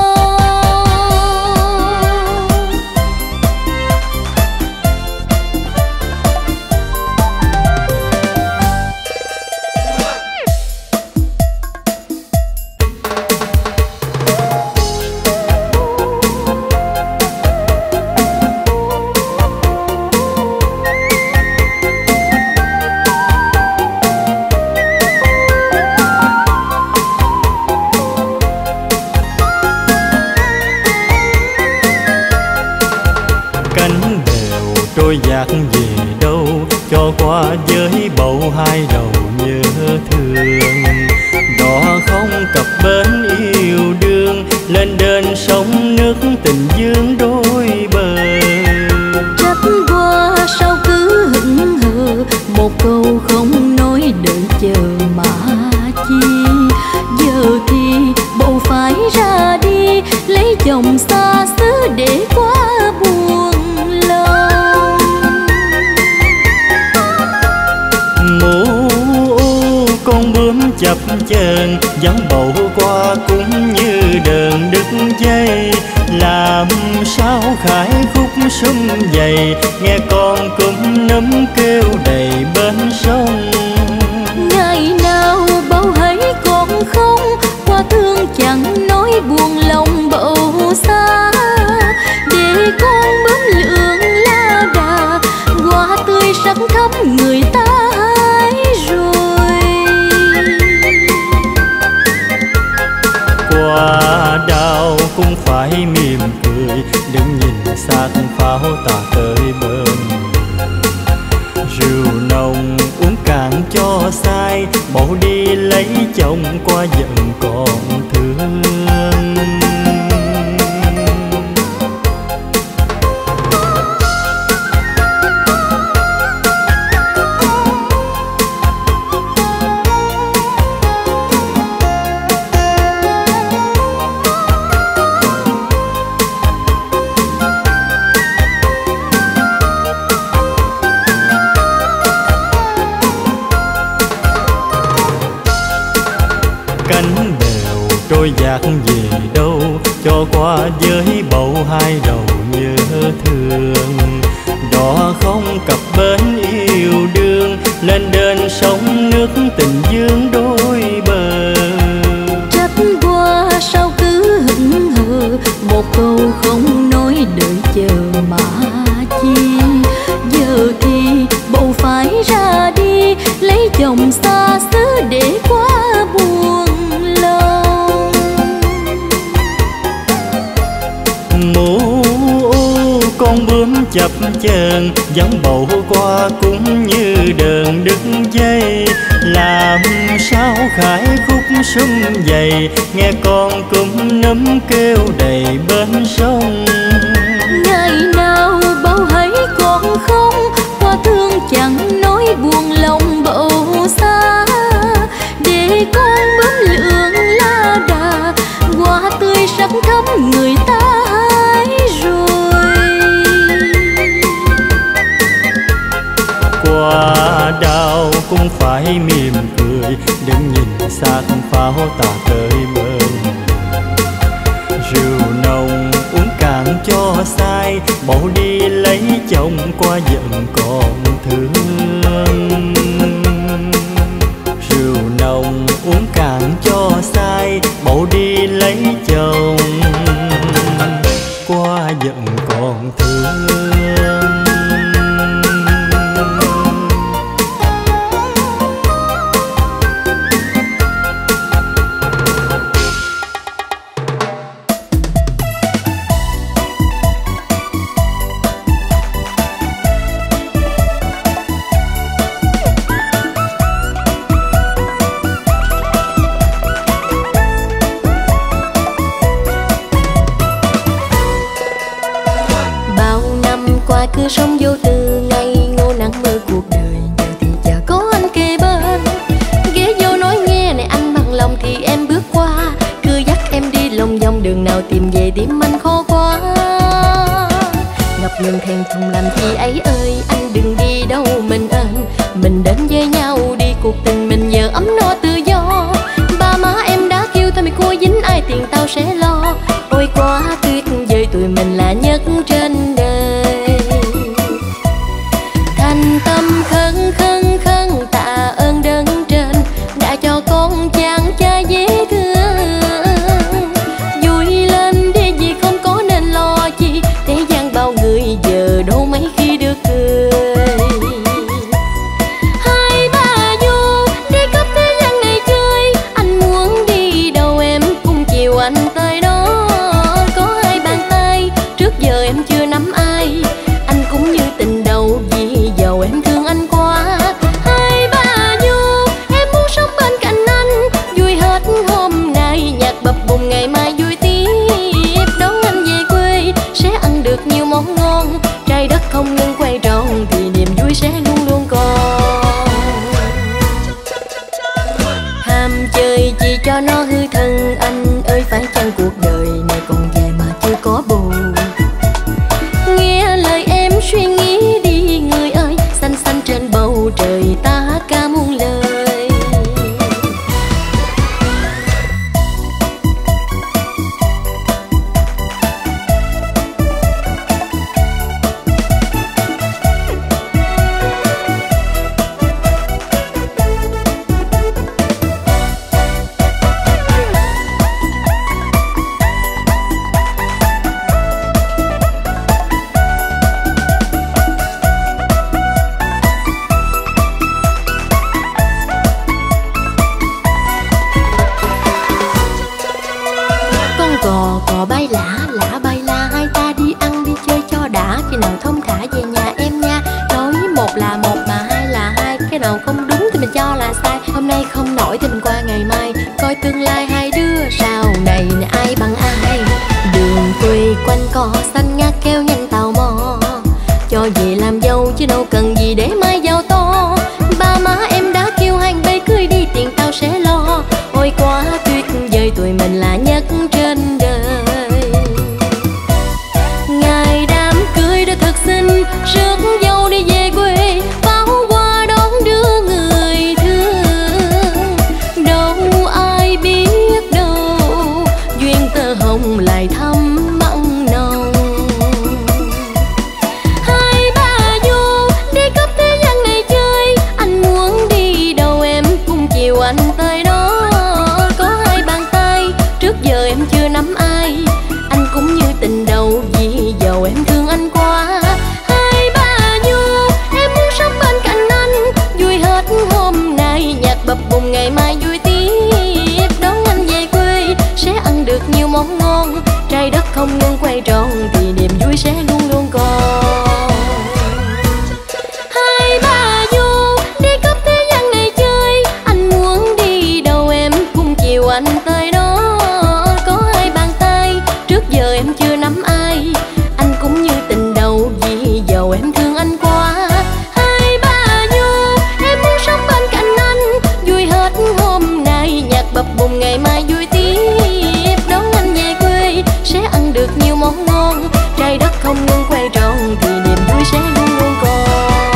Cánh đèo trôi dạt về đâu, cho qua với bầu hai đầu nhớ thương. Đò không cập bến yêu đương, lên đên sông nước tình dương đôi bờ. Trách qua sao cứ hững hờ, một câu không nói đợi chờ mà chi. Giờ thì bầu phải ra đi, lấy chồng xa xứ để quá buồn lòng. Mù con bướm chập chờn, vắng bầu qua cũng như đờn đứt dây. Làm sao khải khúc sum dày, nghe con cúm nấm kêu đầy bên sông. Ngày nào bầu hãy còn không, qua thương chẳng nói buồn lòng bầu xa. Để con bướm lượng lá đà, hoa tươi sắc khắp người ta hái rồi. Qua đau cũng phải mỉm cười, đừng nhìn xác pháo ta tới bên. Rượu nồng uống cạn cho say, bầu đi lấy chồng qua giận còn thương. Cánh đèo trôi dạt về đâu, cho qua với bầu hai đầu nhớ thương. Đò không cập bến yêu đương, lên đên sông nước tình dương đôi bờ. Trách qua sao cứ hững hờ, một câu không nói đợi chờ chồng xa xứ để quá buồn lòng. Mũ con bướm chập chờn giống bầu qua cũng như đờn đứt dây. Làm sao khải khúc sum dày nghe con cúm nấm kêu đầy bên sông. Ngày nào bao hãy còn không qua thương chẳng nói buồn lòng bầu xa. Để con bướm lượng lá đà hoa tươi sắc thắm người ta hái rồi. Qua đau cũng phải mỉm cười, đừng nhìn xác pháo tà tới bên. Rượu nồng uống cạn cho say, bỏ đi lấy chồng qua giận còn thương. Rượu nồng uống cạn cho say, bỏ đi lấy chồng qua giận còn thương. Cứ sống vô tư ngày ngô nắng mơ cuộc đời, giờ thì chả có anh kề bên. Ghé vô nói nghe này anh bằng lòng thì em bước qua, cứ dắt em đi lòng vòng đường nào tìm về tim anh khó quá. Ngập ngừng thèm thùng làm chi ấy ơi, anh đừng đi đâu mình ơn. Mình đến với nhau đi cuộc tình mình giờ ấm no tự do. Ba má em đã kêu thôi mày cô dính ai tiền tao sẽ lo. Ôi quá tuyệt vời tụi mình là nhất trên đời. Thành tâm khấn khấn khấn tạ ơn đấng trên đã cho con chàng trai dễ thương. Vui lên đi vì không có nên lo chi, thế gian bao người giờ đâu mấy khi được cười. Hai ba vô đi khắp thế gian này chơi, anh muốn đi đâu em cùng chiều anh tới đó. Có hai bàn tay trước giờ em chưa nắm ai, anh cũng như tình đầu vì giàu em thương anh quá. Hai ba vô em muốn sống bên cạnh anh, vui hết hôm nay nhạc bập bùng ngày mai vui tiếp. Đón anh về quê sẽ ăn được nhiều món ngon, trái đất không ngừng quay tròn thì niềm vui sẽ luôn luôn còn. Ham chơi chỉ cho nó hư thân anh ơi, phải chăng cuộc đời này còn về mà chưa có buồn. Nghe lời em suy nghĩ đi người ơi, xanh xanh trên bầu trời ta ca muôn lời. Gò gò bay lả lả bay la, hai ta đi ăn đi chơi cho đã, khi nào thông thả về nhà em nha. Nói một là một mà hai là hai, cái nào không đúng thì mình cho là sai. Hôm nay không nổi thì mình qua ngày mai, coi tương lai hai đứa sau này nè ai bằng ai. Đường quê quanh cỏ xanh ngát kêu nhanh tò mò, cho về làm dâu chứ đâu cần gì để mai giàu to. Ba má em đã kêu hành bay cưới đi tiền tao sẽ lo. Ôi quá tuyệt vời tụi mình là nhất trên đời. Ngày đám cưới đã thật xinh, rước dâu đi về quê, pháo hoa đón đưa người thương. Đâu ai biết đâu duyên tơ hồng lại thắm mặn nồng. Hai ba vô đi khắp thế gian này chơi, anh muốn đi đâu em cùng chiều anh tới đó. Có hai bàn tay trước giờ em chưa nắm ai, anh cũng như tình đầu vì giàu em thương anh quá. Hai ba vô em muốn sống bên cạnh anh, vui hết hôm nay món ngon. Trái đất không ngừng quay tròn thì niềm vui sẽ luôn luôn còn. Hai ba du đi khắp thế gian này chơi, anh muốn đi đâu em cùng chiều anh tới đó. Có hai bàn tay trước giờ em chưa nắm ai, anh cũng như tình đầu vì giàu em thương anh quá. Hai ba du em muốn sống bên cạnh anh, vui hết hôm nay nhạc bập bùng ngày mai vui tiếp. Đón anh về quê sẽ ăn được nhiều món ngon, trái đất không ngừng quay tròn thì niềm vui sẽ luôn luôn còn.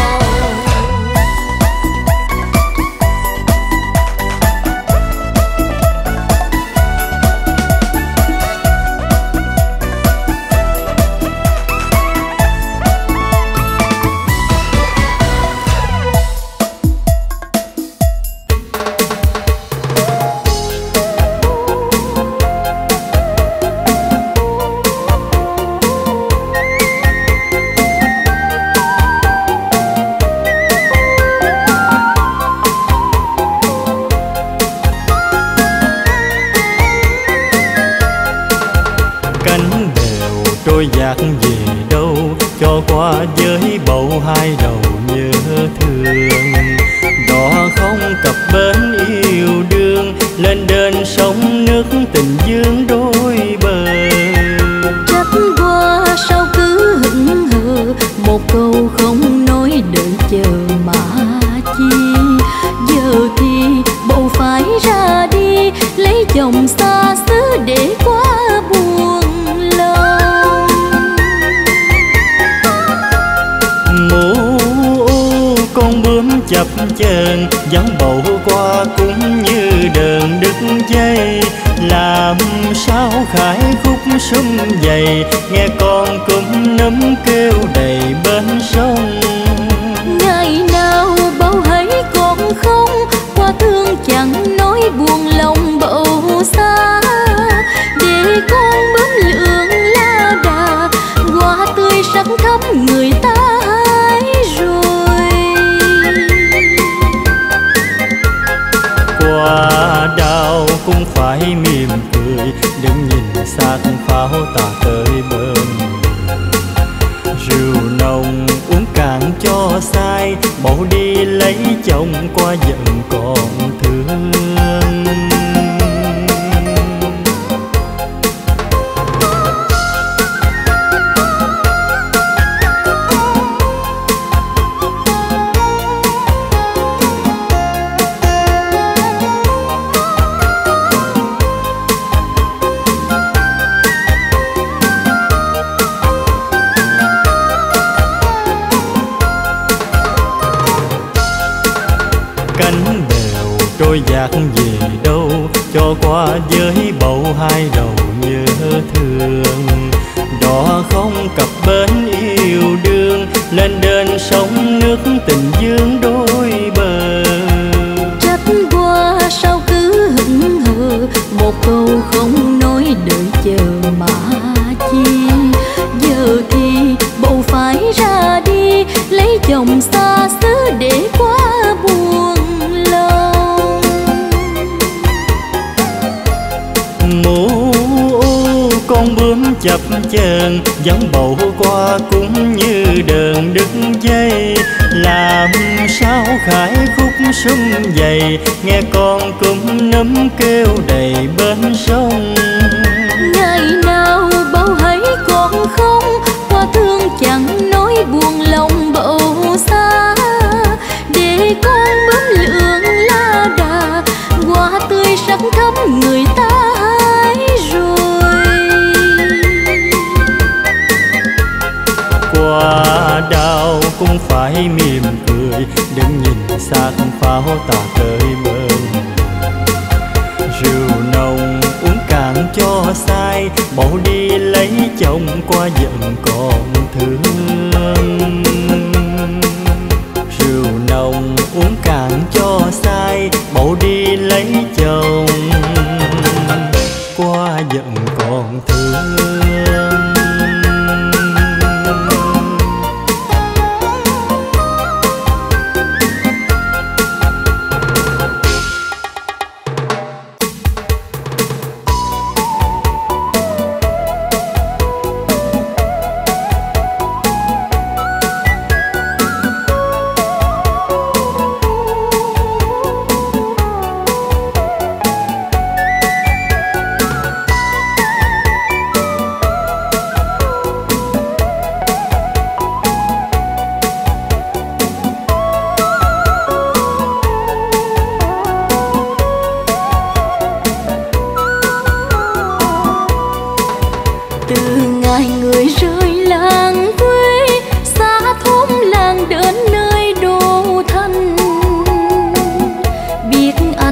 Trôi dạt về đâu cho qua với bầu hai đầu nhớ thương. Đò không cập bến yêu đương, lên đên sông nước tình dương đôi bờ. Trách qua sao cứ hững hờ, một câu không nói đợi chờ mà chi. Giờ thì bầu phải ra đi, lấy chồng xa xứ để quá buồn lòng. Mũ con bướm chập chờn vắng bầu qua cũng như đờn đứt dây. Làm sao khải khúc sum dày, nghe con cúm nấm kêu đầy bên sông. Ngày nào bầu hãy còn không, qua thương chẳng nói buồn lòng bầu xa. Để con bướm lượng lá đà, hoa tươi sắc khắp người ta hái rồi. Qua đau cũng phải mỉm cười, đừng nhìn xác pháo ta tới bên. Rượu nồng uống cạn cho say, bầu đi lấy chồng qua giận còn thương. Cánh bèo trôi dạt về đâu cho qua với bầu hai đầu nhớ thương. Đò không cập bến yêu đương, lên đên sông nước tình dương đôi bờ. Trách qua sao cứ hững hờ, một câu không nói đợi chờ mà chi. Giờ thì bầu phải ra đi, lấy chồng xa xứ để quá buồn lòng. Mũ con bướm chập chờn vắng bầu qua cũng như đờn đứt dây. Làm sao khải khúc sum dày, nghe con cúm nấm kêu đầy bên sông. Ngày nào bầu hãy còn không, qua thương chẳng nói buồn lòng bầu xa. Để con bướm lượng lá đà, hoa tươi sắc khắp người ta hái rồi. Qua đau cũng phải mỉm cười, đừng nhìn xác pháo ta tới bên. Rượu nồng uống cạn cho say, bầu đi lấy chồng qua giận còn thương. Rượu nồng uống cạn cho say, bầu đi lấy chồng qua giận còn thương.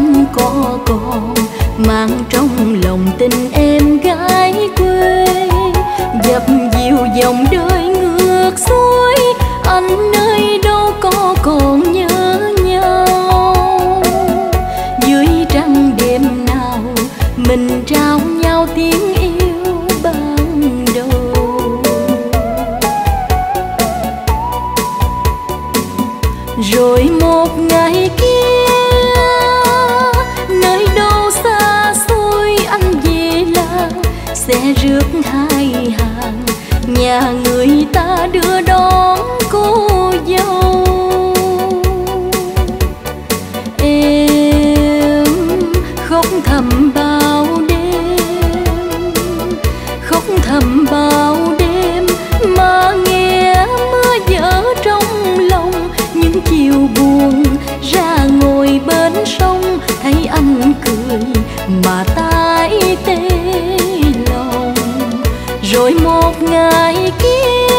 anh có còn mang trong lòng tình em gái quê. Dập dìu dòng đời ngược xuôi, anh nơi đâu có còn nhớ nhau. Dưới trăng đêm nào mình trao nhau tiếng yêu ban đầu. Rồi một ngày kia nơi đâu xa xôi anh về làng, sẽ rước hai hàng nhà người ta đưa đón cô dâu. Em khóc thầm bao đêm, khóc thầm bao đêm mà nghe mưa vỡ trong lòng. Những chiều buồn ra ngồi bên sông, thấy anh cười mà tái tê lòng. Rồi một ngày kia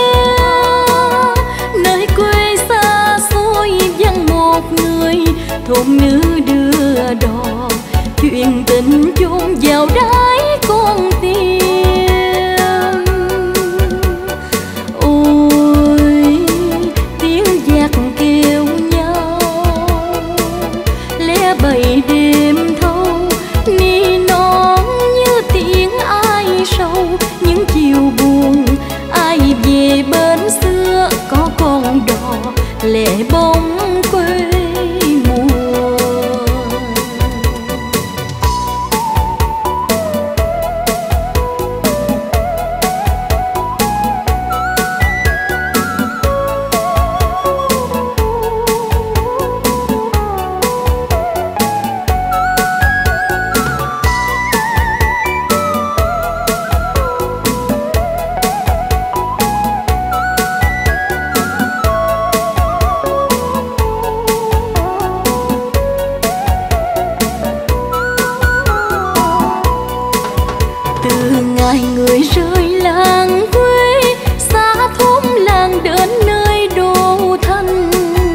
nơi quê xa xôi vắng một người, thôn nữ đưa đò chuyện tình chôn vào đáy con tim. Ôi tiếng giặc kêu nhau lẽ bầy đêm thâu, ni non như tiếng ai sâu. Những chiều buồn ai về bên xưa, có con đò lệ bóng quê mùa. Người rơi làng quê, xa thôn làng đến nơi đô thành.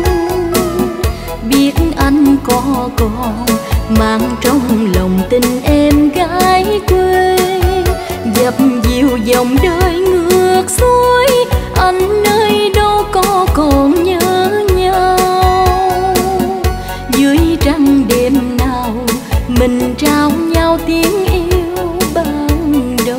Biết anh có còn mang trong lòng tình em gái quê. Dập dìu dòng đời ngược xuôi, anh nơi đâu có còn nhớ nhau. Dưới trăng đêm nào mình trao nhau tiếng yêu ban đầu.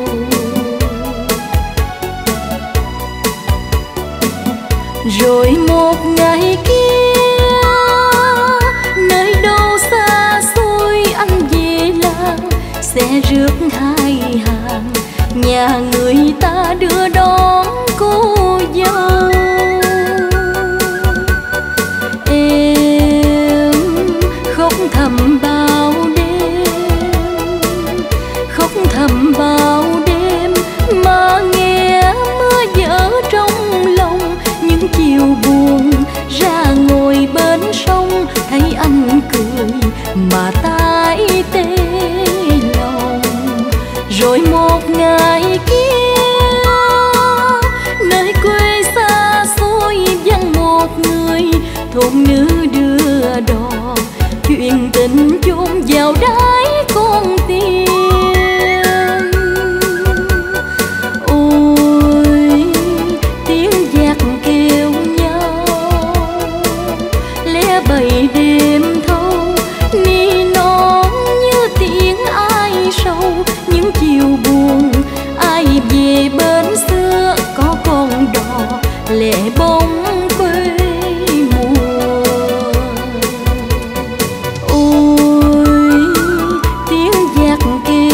Rồi một ngày kia nơi đâu xa xôi anh về làng, sẽ rước hai hàng nhà người ta đưa đón cô dâu. Em khóc thầm bao đêm, khóc thầm bao đêm mà nghe mưa vỡ trong lòng. Những chiều buồn ra ngồi bên sông, thấy anh cười mà tái tê lòng. Rồi một ngày kia nơi quê xa xôi vắng một người, thôn nữ đưa đò chuyện tình chôn vào đáy con tim. Ôi tiếng giặc kêu nhau lẽ bầy đêm thâu, ni non như tiếng ai sâu. Những chiều buồn ai về bên xưa, có con đò lệ bóng quê mùa. Ôi tiếng giặc kêu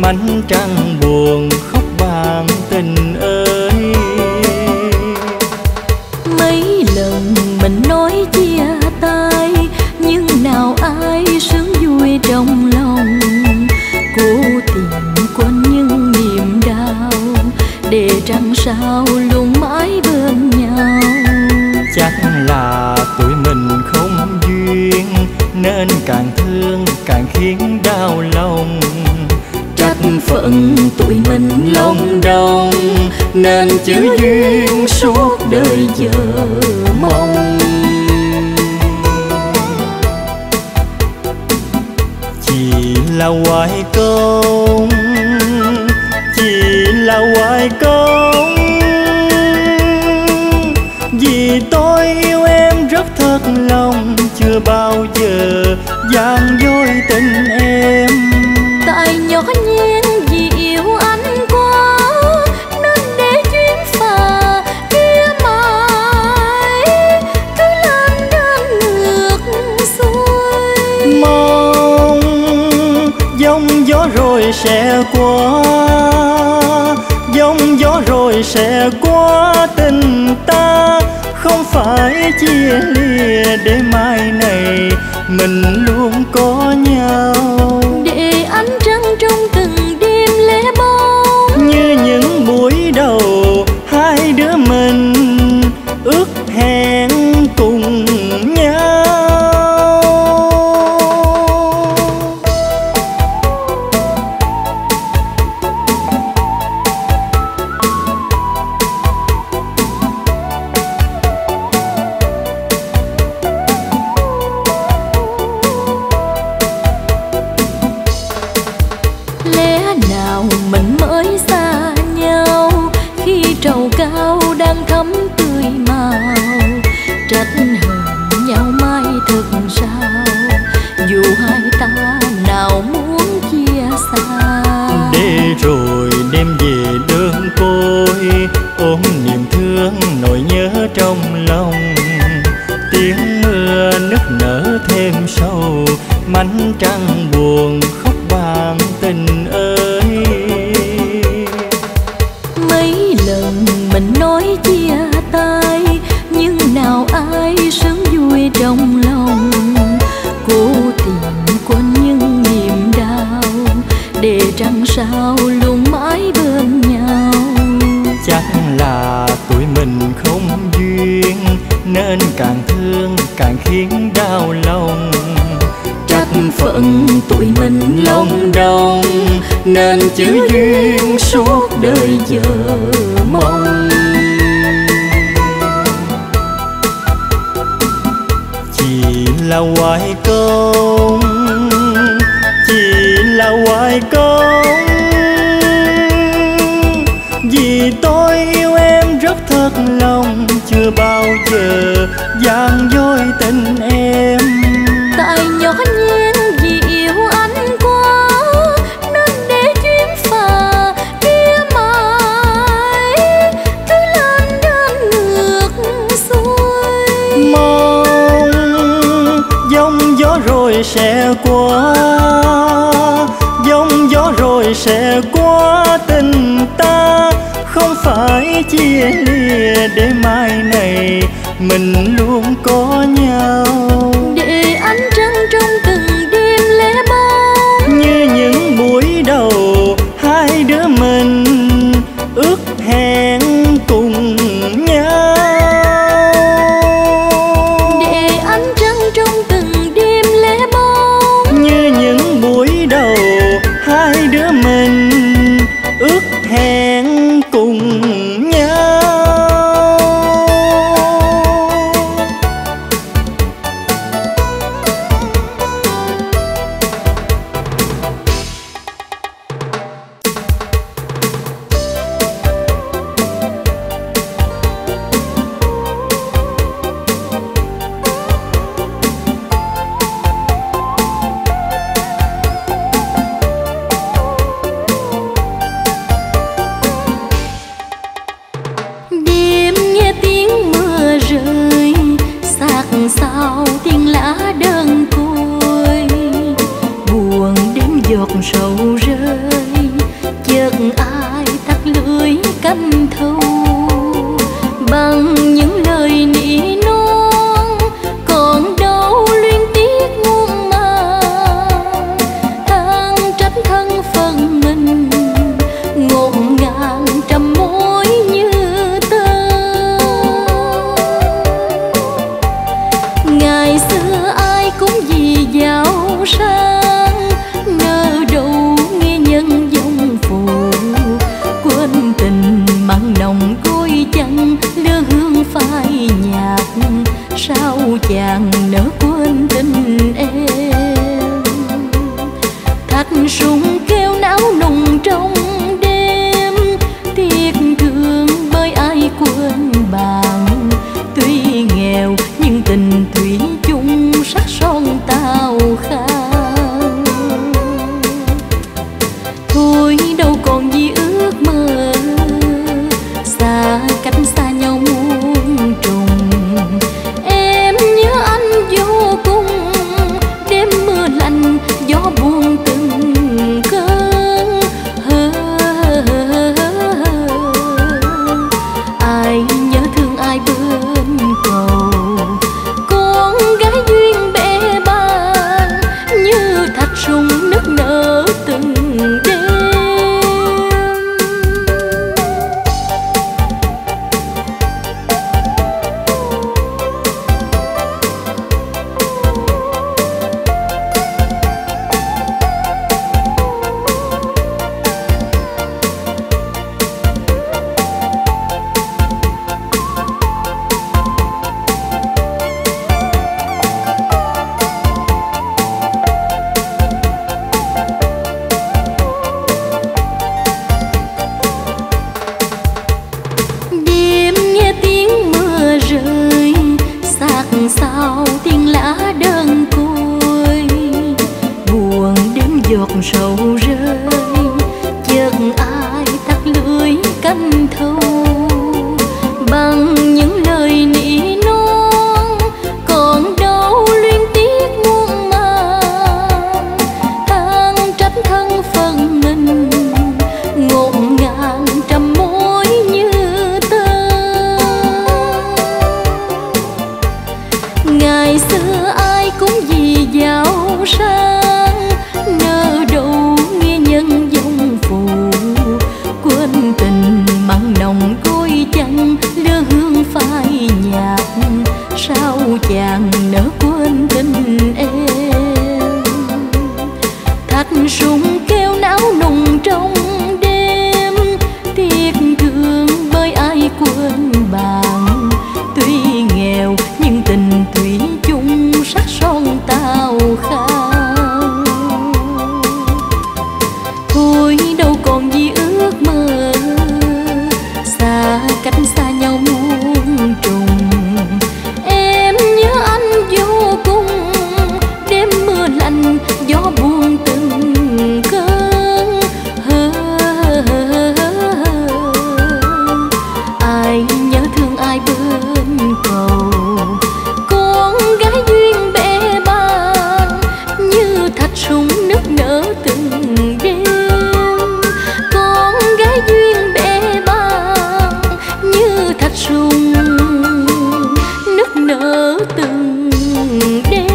mảnh trăng buồn khóc bạn tình ơi. Mấy lần mình nói chia tay, nhưng nào ai sướng vui trong lòng. Cố tìm quên những niềm đau, để trăng sao luôn mãi bên nhau. Chắc là tụi mình không duyên, nên càng thương càng khiến đau lòng. Trách phận tụi mình lòng đông, nên chữ duyên suốt đời chờ mong. Chỉ là hoài công, chỉ là hoài công, vì tôi yêu em rất thật lòng, chưa bao giờ gian dối tình em. tại nhỏ nhen vì yêu anh quá, nên để chuyến phà kia mãi cứ lên đơn ngược xuôi. Mong giông gió rồi sẽ qua, giông gió rồi sẽ qua, tình ta không phải chia lìa, để mai này mình luôn có nhau. Để ánh trăng trong từng đêm lẻ bóng, như những buổi đầu hai đứa mình ước hẹn cùng nhau. lẽ nào mình mới xa nhau, khi trầu cao đang thắm tươi màu. Trách hờn nhau mai thật sao, dù hai ta nào muốn chia xa. Để rồi đêm về đơn côi, ôm niềm thương nỗi nhớ trong lòng. Tiếng mưa nức nở thêm sâu, mảnh trăng buồn khóc bạn tình ơi. Mấy lần mình nói chia tay, nhưng nào ai sướng vui trong lòng. Cố tìm quên những niềm đau, để trăng sao luôn mãi bên nhau. Chắc là tụi mình không duyên, nên càng thương càng khiến đau lòng. Trách phận tụi mình lòng đông, nên chữ duyên suốt đời chờ mong. Chỉ là hoài công, chỉ là hoài công, vì tôi yêu em rất thật lòng, chưa bao giờ gian dối tình em. tại nhỏ nhen vì yêu anh quá, nên để chuyến phà kia mãi cứ lên đơn ngược xuôi. Mong giông gió rồi sẽ qua, giông gió rồi sẽ qua, tình ta không phải chia lìa, để mai này mình luôn có nhau. Để ánh trăng trong từng đêm lẻ bóng, như những buổi đầu hai đứa mình ước hẹn cùng nhau. để ánh trăng trong từng đêm lẻ bóng, như những buổi đầu hai đứa mình ước hẹn cùng nhau. đêm nghe tiếng mưa rơi, xác sao tiếng lá đơn côi. Buồn đêm giọt sầu rơi, canh thâu bằng những lời nỉ non, còn đâu luyến tiếc muôn màng. Than trách thân phận mình ngổn ngang trăm mối như tơ. Ngày xưa ai cũng vì giàu sang, nỡ đâu nghe nhân dòng phù. Quên tình mặn nồng côi chăng, lửa hương phai nhạt. Sao chàng nỡ quên tình em? Thạch súng kêu não nùng trong đêm, tiếc thương bởi ai quên bạn. Tuy nghèo nhưng tình thủy chung sắc son tao khang. Thôi đâu còn gì ước mơ, xa cách xa nhau muôn trùng. Em nhớ anh vô cùng, đêm mưa lạnh gió buồn từng cơn. Hơ, hơ, hơ. Ai nhớ thương ai bên cầu, con gái duyên bể bàng như thạch sùng nức nở từng đêm. Sao tiếng lá đơn côi buồn đến giọt sầu rơi, chợt ai tắt lưới canh thâu bằng những lời nỉ non, còn đâu luyến tiếc muôn màng. Than trách thân phận mình ngổn ngang trăm mối như tơ. Ngày xưa ai cũng vì giàu sang, nỡ đâu nghe nhân dòng phù. Quên tình mặn nồng côi chăng, lửa hương phai nhạt. Sao chàng nỡ quên tình em? Thạch súng kêu não nùng trong đêm, tiếc thương bởi ai quên bạn. Tuy nghèo nhưng tình thủy chung sắc son tao khang. Thôi đâu còn gì ước mơ, xa cách xa nhau muôn trùng. Em nhớ anh vô cùng, đêm mưa lạnh gió buồn từng cơn. Hơ, hơ, hơ. Ai nhớ thương ai bên cầu, con gái duyên bể bàng như thạch súng nức nở từng đêm. Con gái duyên bể bàng như thạch súng nức nở từng đêm.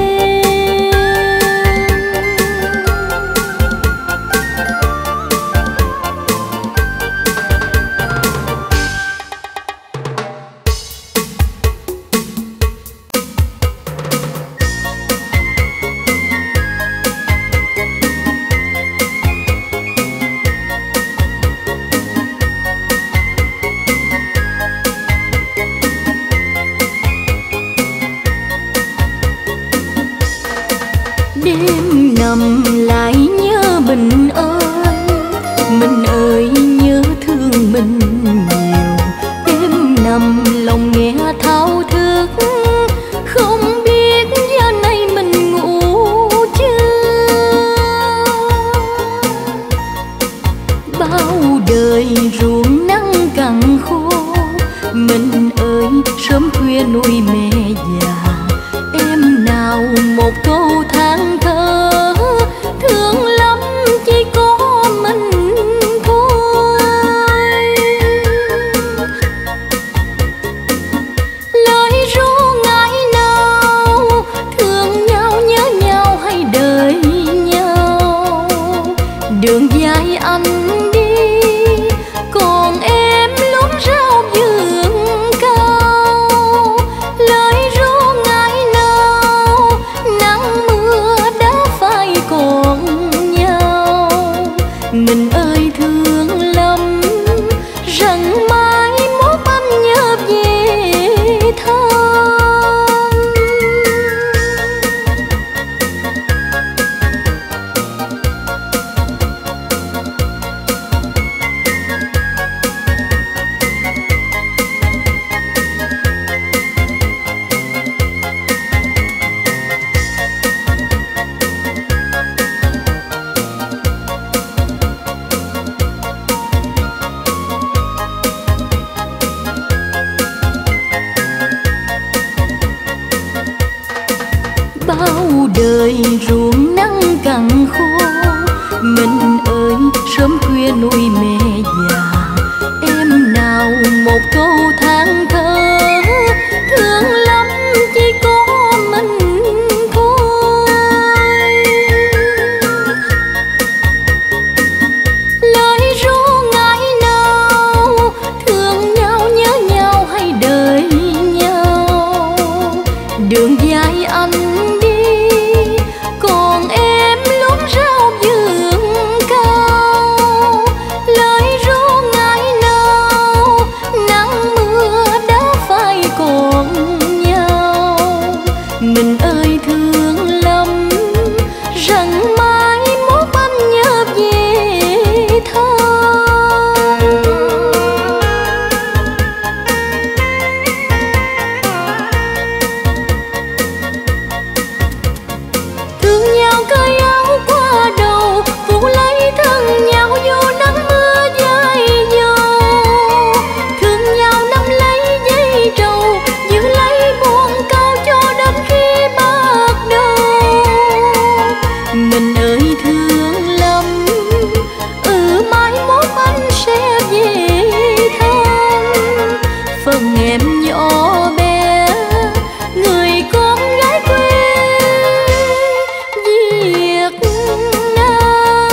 Đêm nằm lại nhớ mình ơi, mình ơi nhớ thương mình nhiều. Đêm nằm lòng nghe thao thức, không biết giờ này mình ngủ chưa. Bao đời ruộng nắng cằn khô, mình ơi sớm khuya nuôi mẹ già. Em nào một câu than thở thương ruộng nắng cằn khô. Mình ơi sớm khuya nuôi mẹ già, em nào một câu than thở, thương lắm chỉ có mình thôi. Lời ru ngại nào, thương nhau nhớ nhau hay đợi nhau. Đường dài anh đi, còn em lúc rau vườn cao. Lời ru ngại nào, nắng mưa đã phai còn nhau. Mình ơi thương lắm, rằng mai mốt anh nhớ về thăm. Thương nhau cởi áo qua đầu, phủ lấy thân nhau vô nắng mưa dài dầu. Thương nhau nắm lấy dây trầu, giữ lấy buồn cao cho đến khi bạc đầu. Mình ơi thương lắm, ừ mai mốt anh sẽ về thăm. Phần em nhỏ bé, người con gái quê Việt Nam.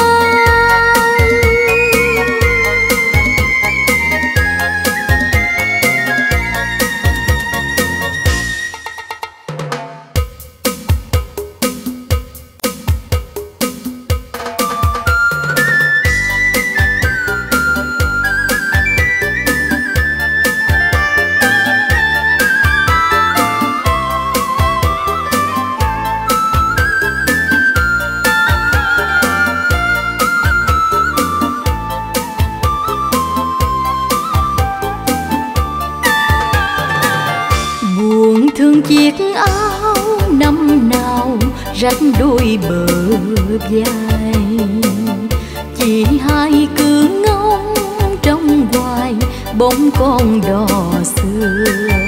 Buồn thương chiếc áo năm nào rách đôi bờ vai. Chỉ hai cứ ngóng trong hoài bóng con đò xưa.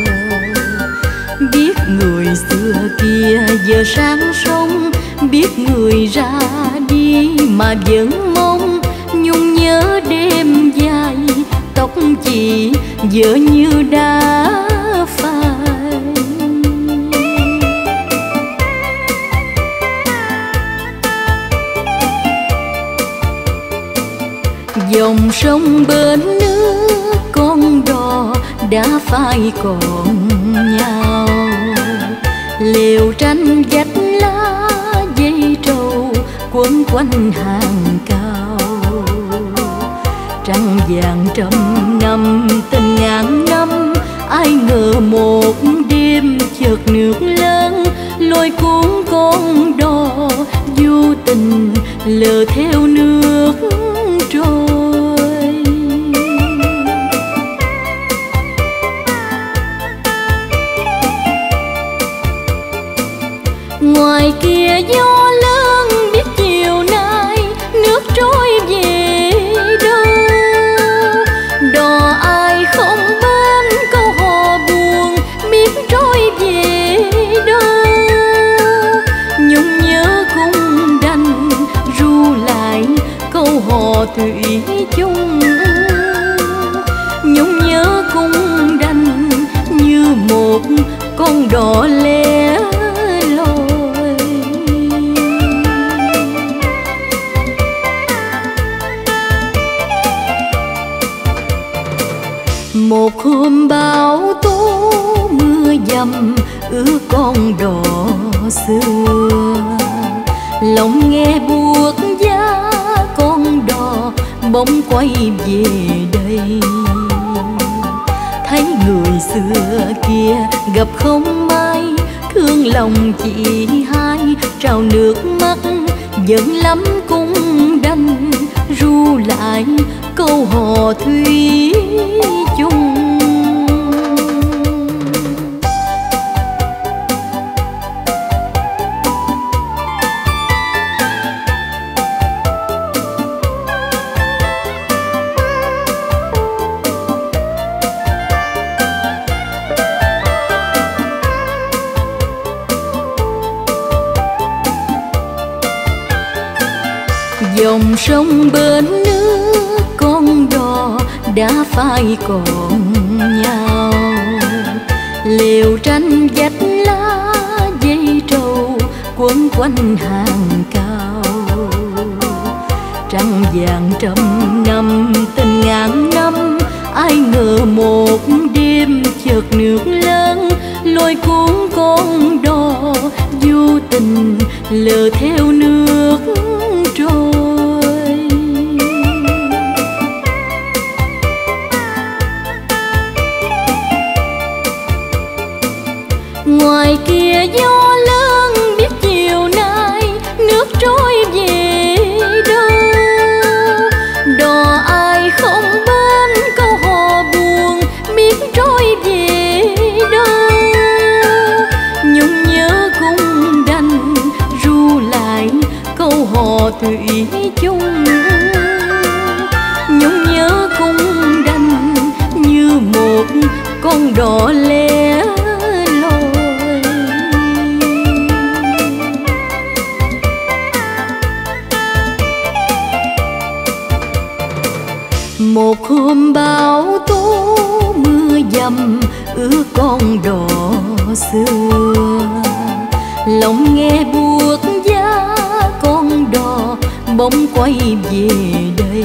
Biết người xưa kia giờ sáng sông, biết người ra đi mà vẫn mong. Nhung nhớ đêm dài, tóc chị giờ như đã phai. Dòng sông bên nước con đò đã phai còn nhau. Lều tranh vách lá dây trầu quấn quanh hàng cao. Trăng vàng trăm năm tình ngàn năm, ai ngờ một đêm chợt nước lớn lôi cuốn con đò vô tình lờ theo nước trôi. Ngoài kia gió lớn biết chiều nay nước trôi về đâu. Đò ai không bên câu hò buồn biết trôi về đâu. Nhung nhớ cũng đành ru lại câu hò thủy chung. Nhung nhớ cũng đành như một con đò lẻ loi. Một hôm bão tố mưa dầm ướt con đò xưa. Lòng nghe buốt giá con đò bỗng quay về đây. Thấy người xưa kia gặp không may, thương lòng chị hai trào nước mắt. Giận lắm cũng đành ru lại câu hò thủy chung. Dòng sông bên nước con đò đã phai còn nhau, liều tranh vách lá dây trầu quấn quanh hàng cao. Trăng vàng trăm năm tình ngàn năm, ai ngờ một đêm chợt nước lớn lôi cuốn con đò vô tình lờ theo nước trôi. Ngoài kia gió lớn biết chiều nay nước trôi về đâu, đò ai không bên câu hò buồn biết trôi về đâu. Nhung nhớ cũng đành ru lại câu hò thủy chung, nhung nhớ cũng đành như một con đò lẻ loi. Một hôm bão tố mưa dầm ướt con đò xưa, lòng nghe buốt giá con đò bỗng quay về đây.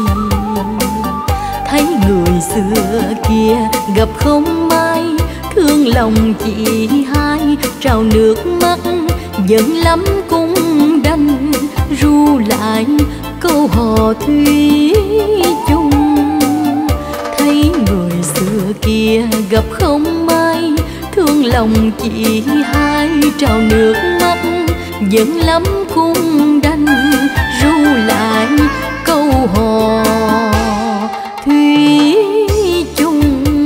Thấy người xưa kia gặp không may, thương lòng chị hai trào nước mắt, giận lắm cũng đành ru lại câu hò thủy chung. Thấy người xưa kia gặp không may, thương lòng chị hai trào nước mắt, giận lắm cũng đành ru lại câu hò thủy chung.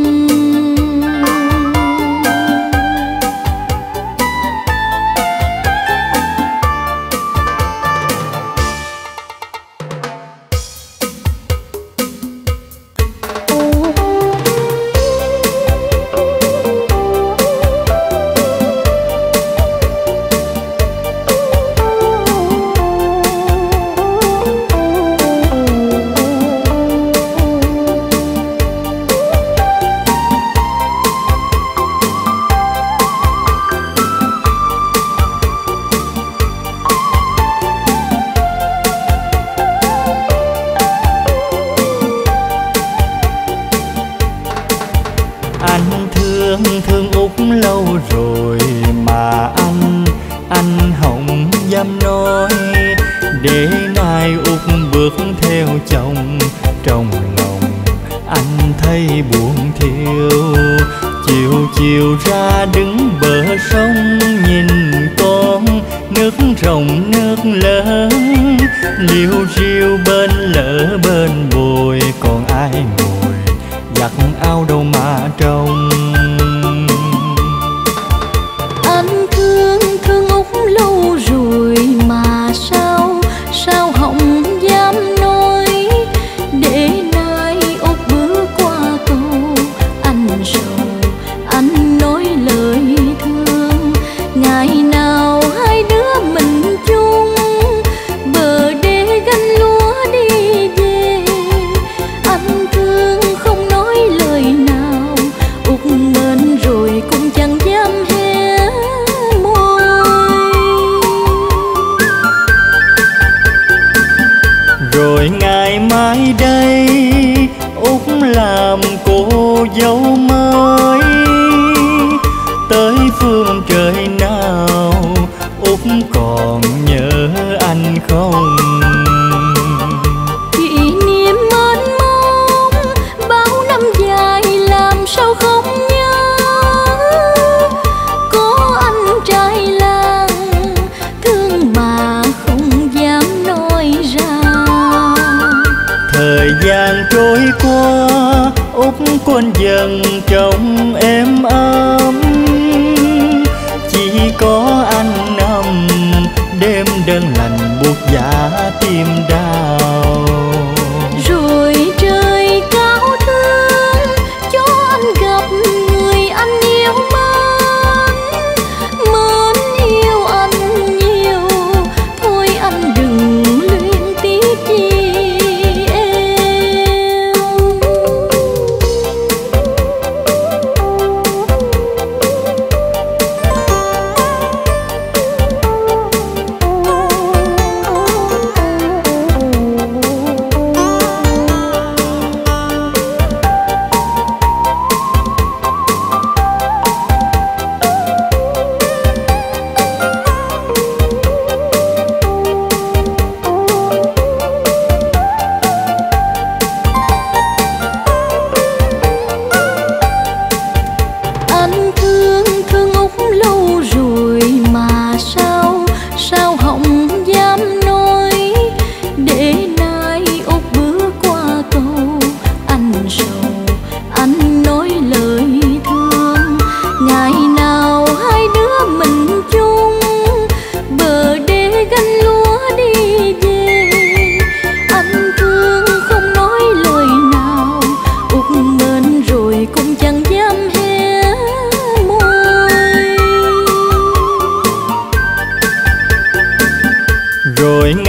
Chiều ra đứng bờ sông nhìn con nước rộng nước lớn, liêu riêu bên lỡ bên bồi, còn ai ngồi giặt áo đâu mà trông. Anh thương thương Út lâu rồi mà sao sao không dám nói, để nay Út bước qua cầu anh sầu anh nói lời thương. Ngày nào hai đứa mình chung bờ đê gánh lúa đi về, anh thương không nói lời nào, Út mến rồi cũng chẳng dám hé môi. Rồi ngày mai đây Út làm cô dâu mới, tới phương trời nào Út còn nhớ anh không? Kỷ niệm mênh mông bao năm dài làm sao không nhớ, có anh trai làng thương mà không dám nói ra. Thời gian trôi qua Út quên dần trong êm ấm, chỉ có anh nằm đêm đơn lành buốt giá tim đau. Rồi trời cao thương cho anh gặp người anh yêu mến, mến yêu anh nhiều thôi anh đừng luyến tiếc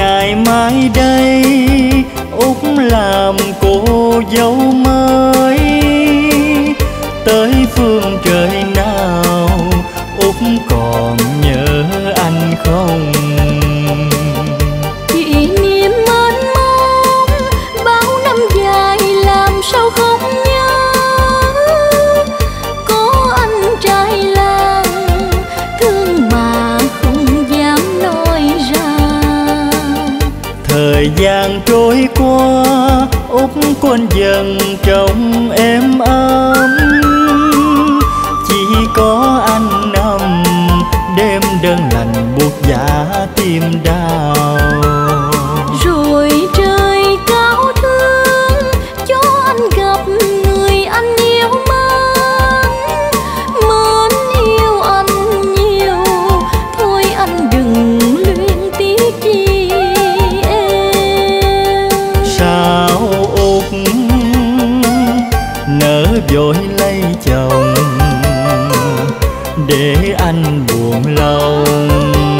ngày mai đây Út làm cô dâu mới. Tới phương trời nào Út còn nhớ anh không? Kỷ niệm mênh mông bao năm dài làm sao không nhớ. Có anh trai làng thương mà không dám nói ra. Thời gian trôi qua Út quên dần trong êm ấm. Chỉ có anh nằm đêm đơn lành buốt giá tim đau. Rồi trời cao thương cho anh gặp người anh yêu mến. Mến yêu anh nhiều thôi anh đừng luyến tiếc chi em. Sao Út nỡ vội lấy chồng để anh buồn lòng.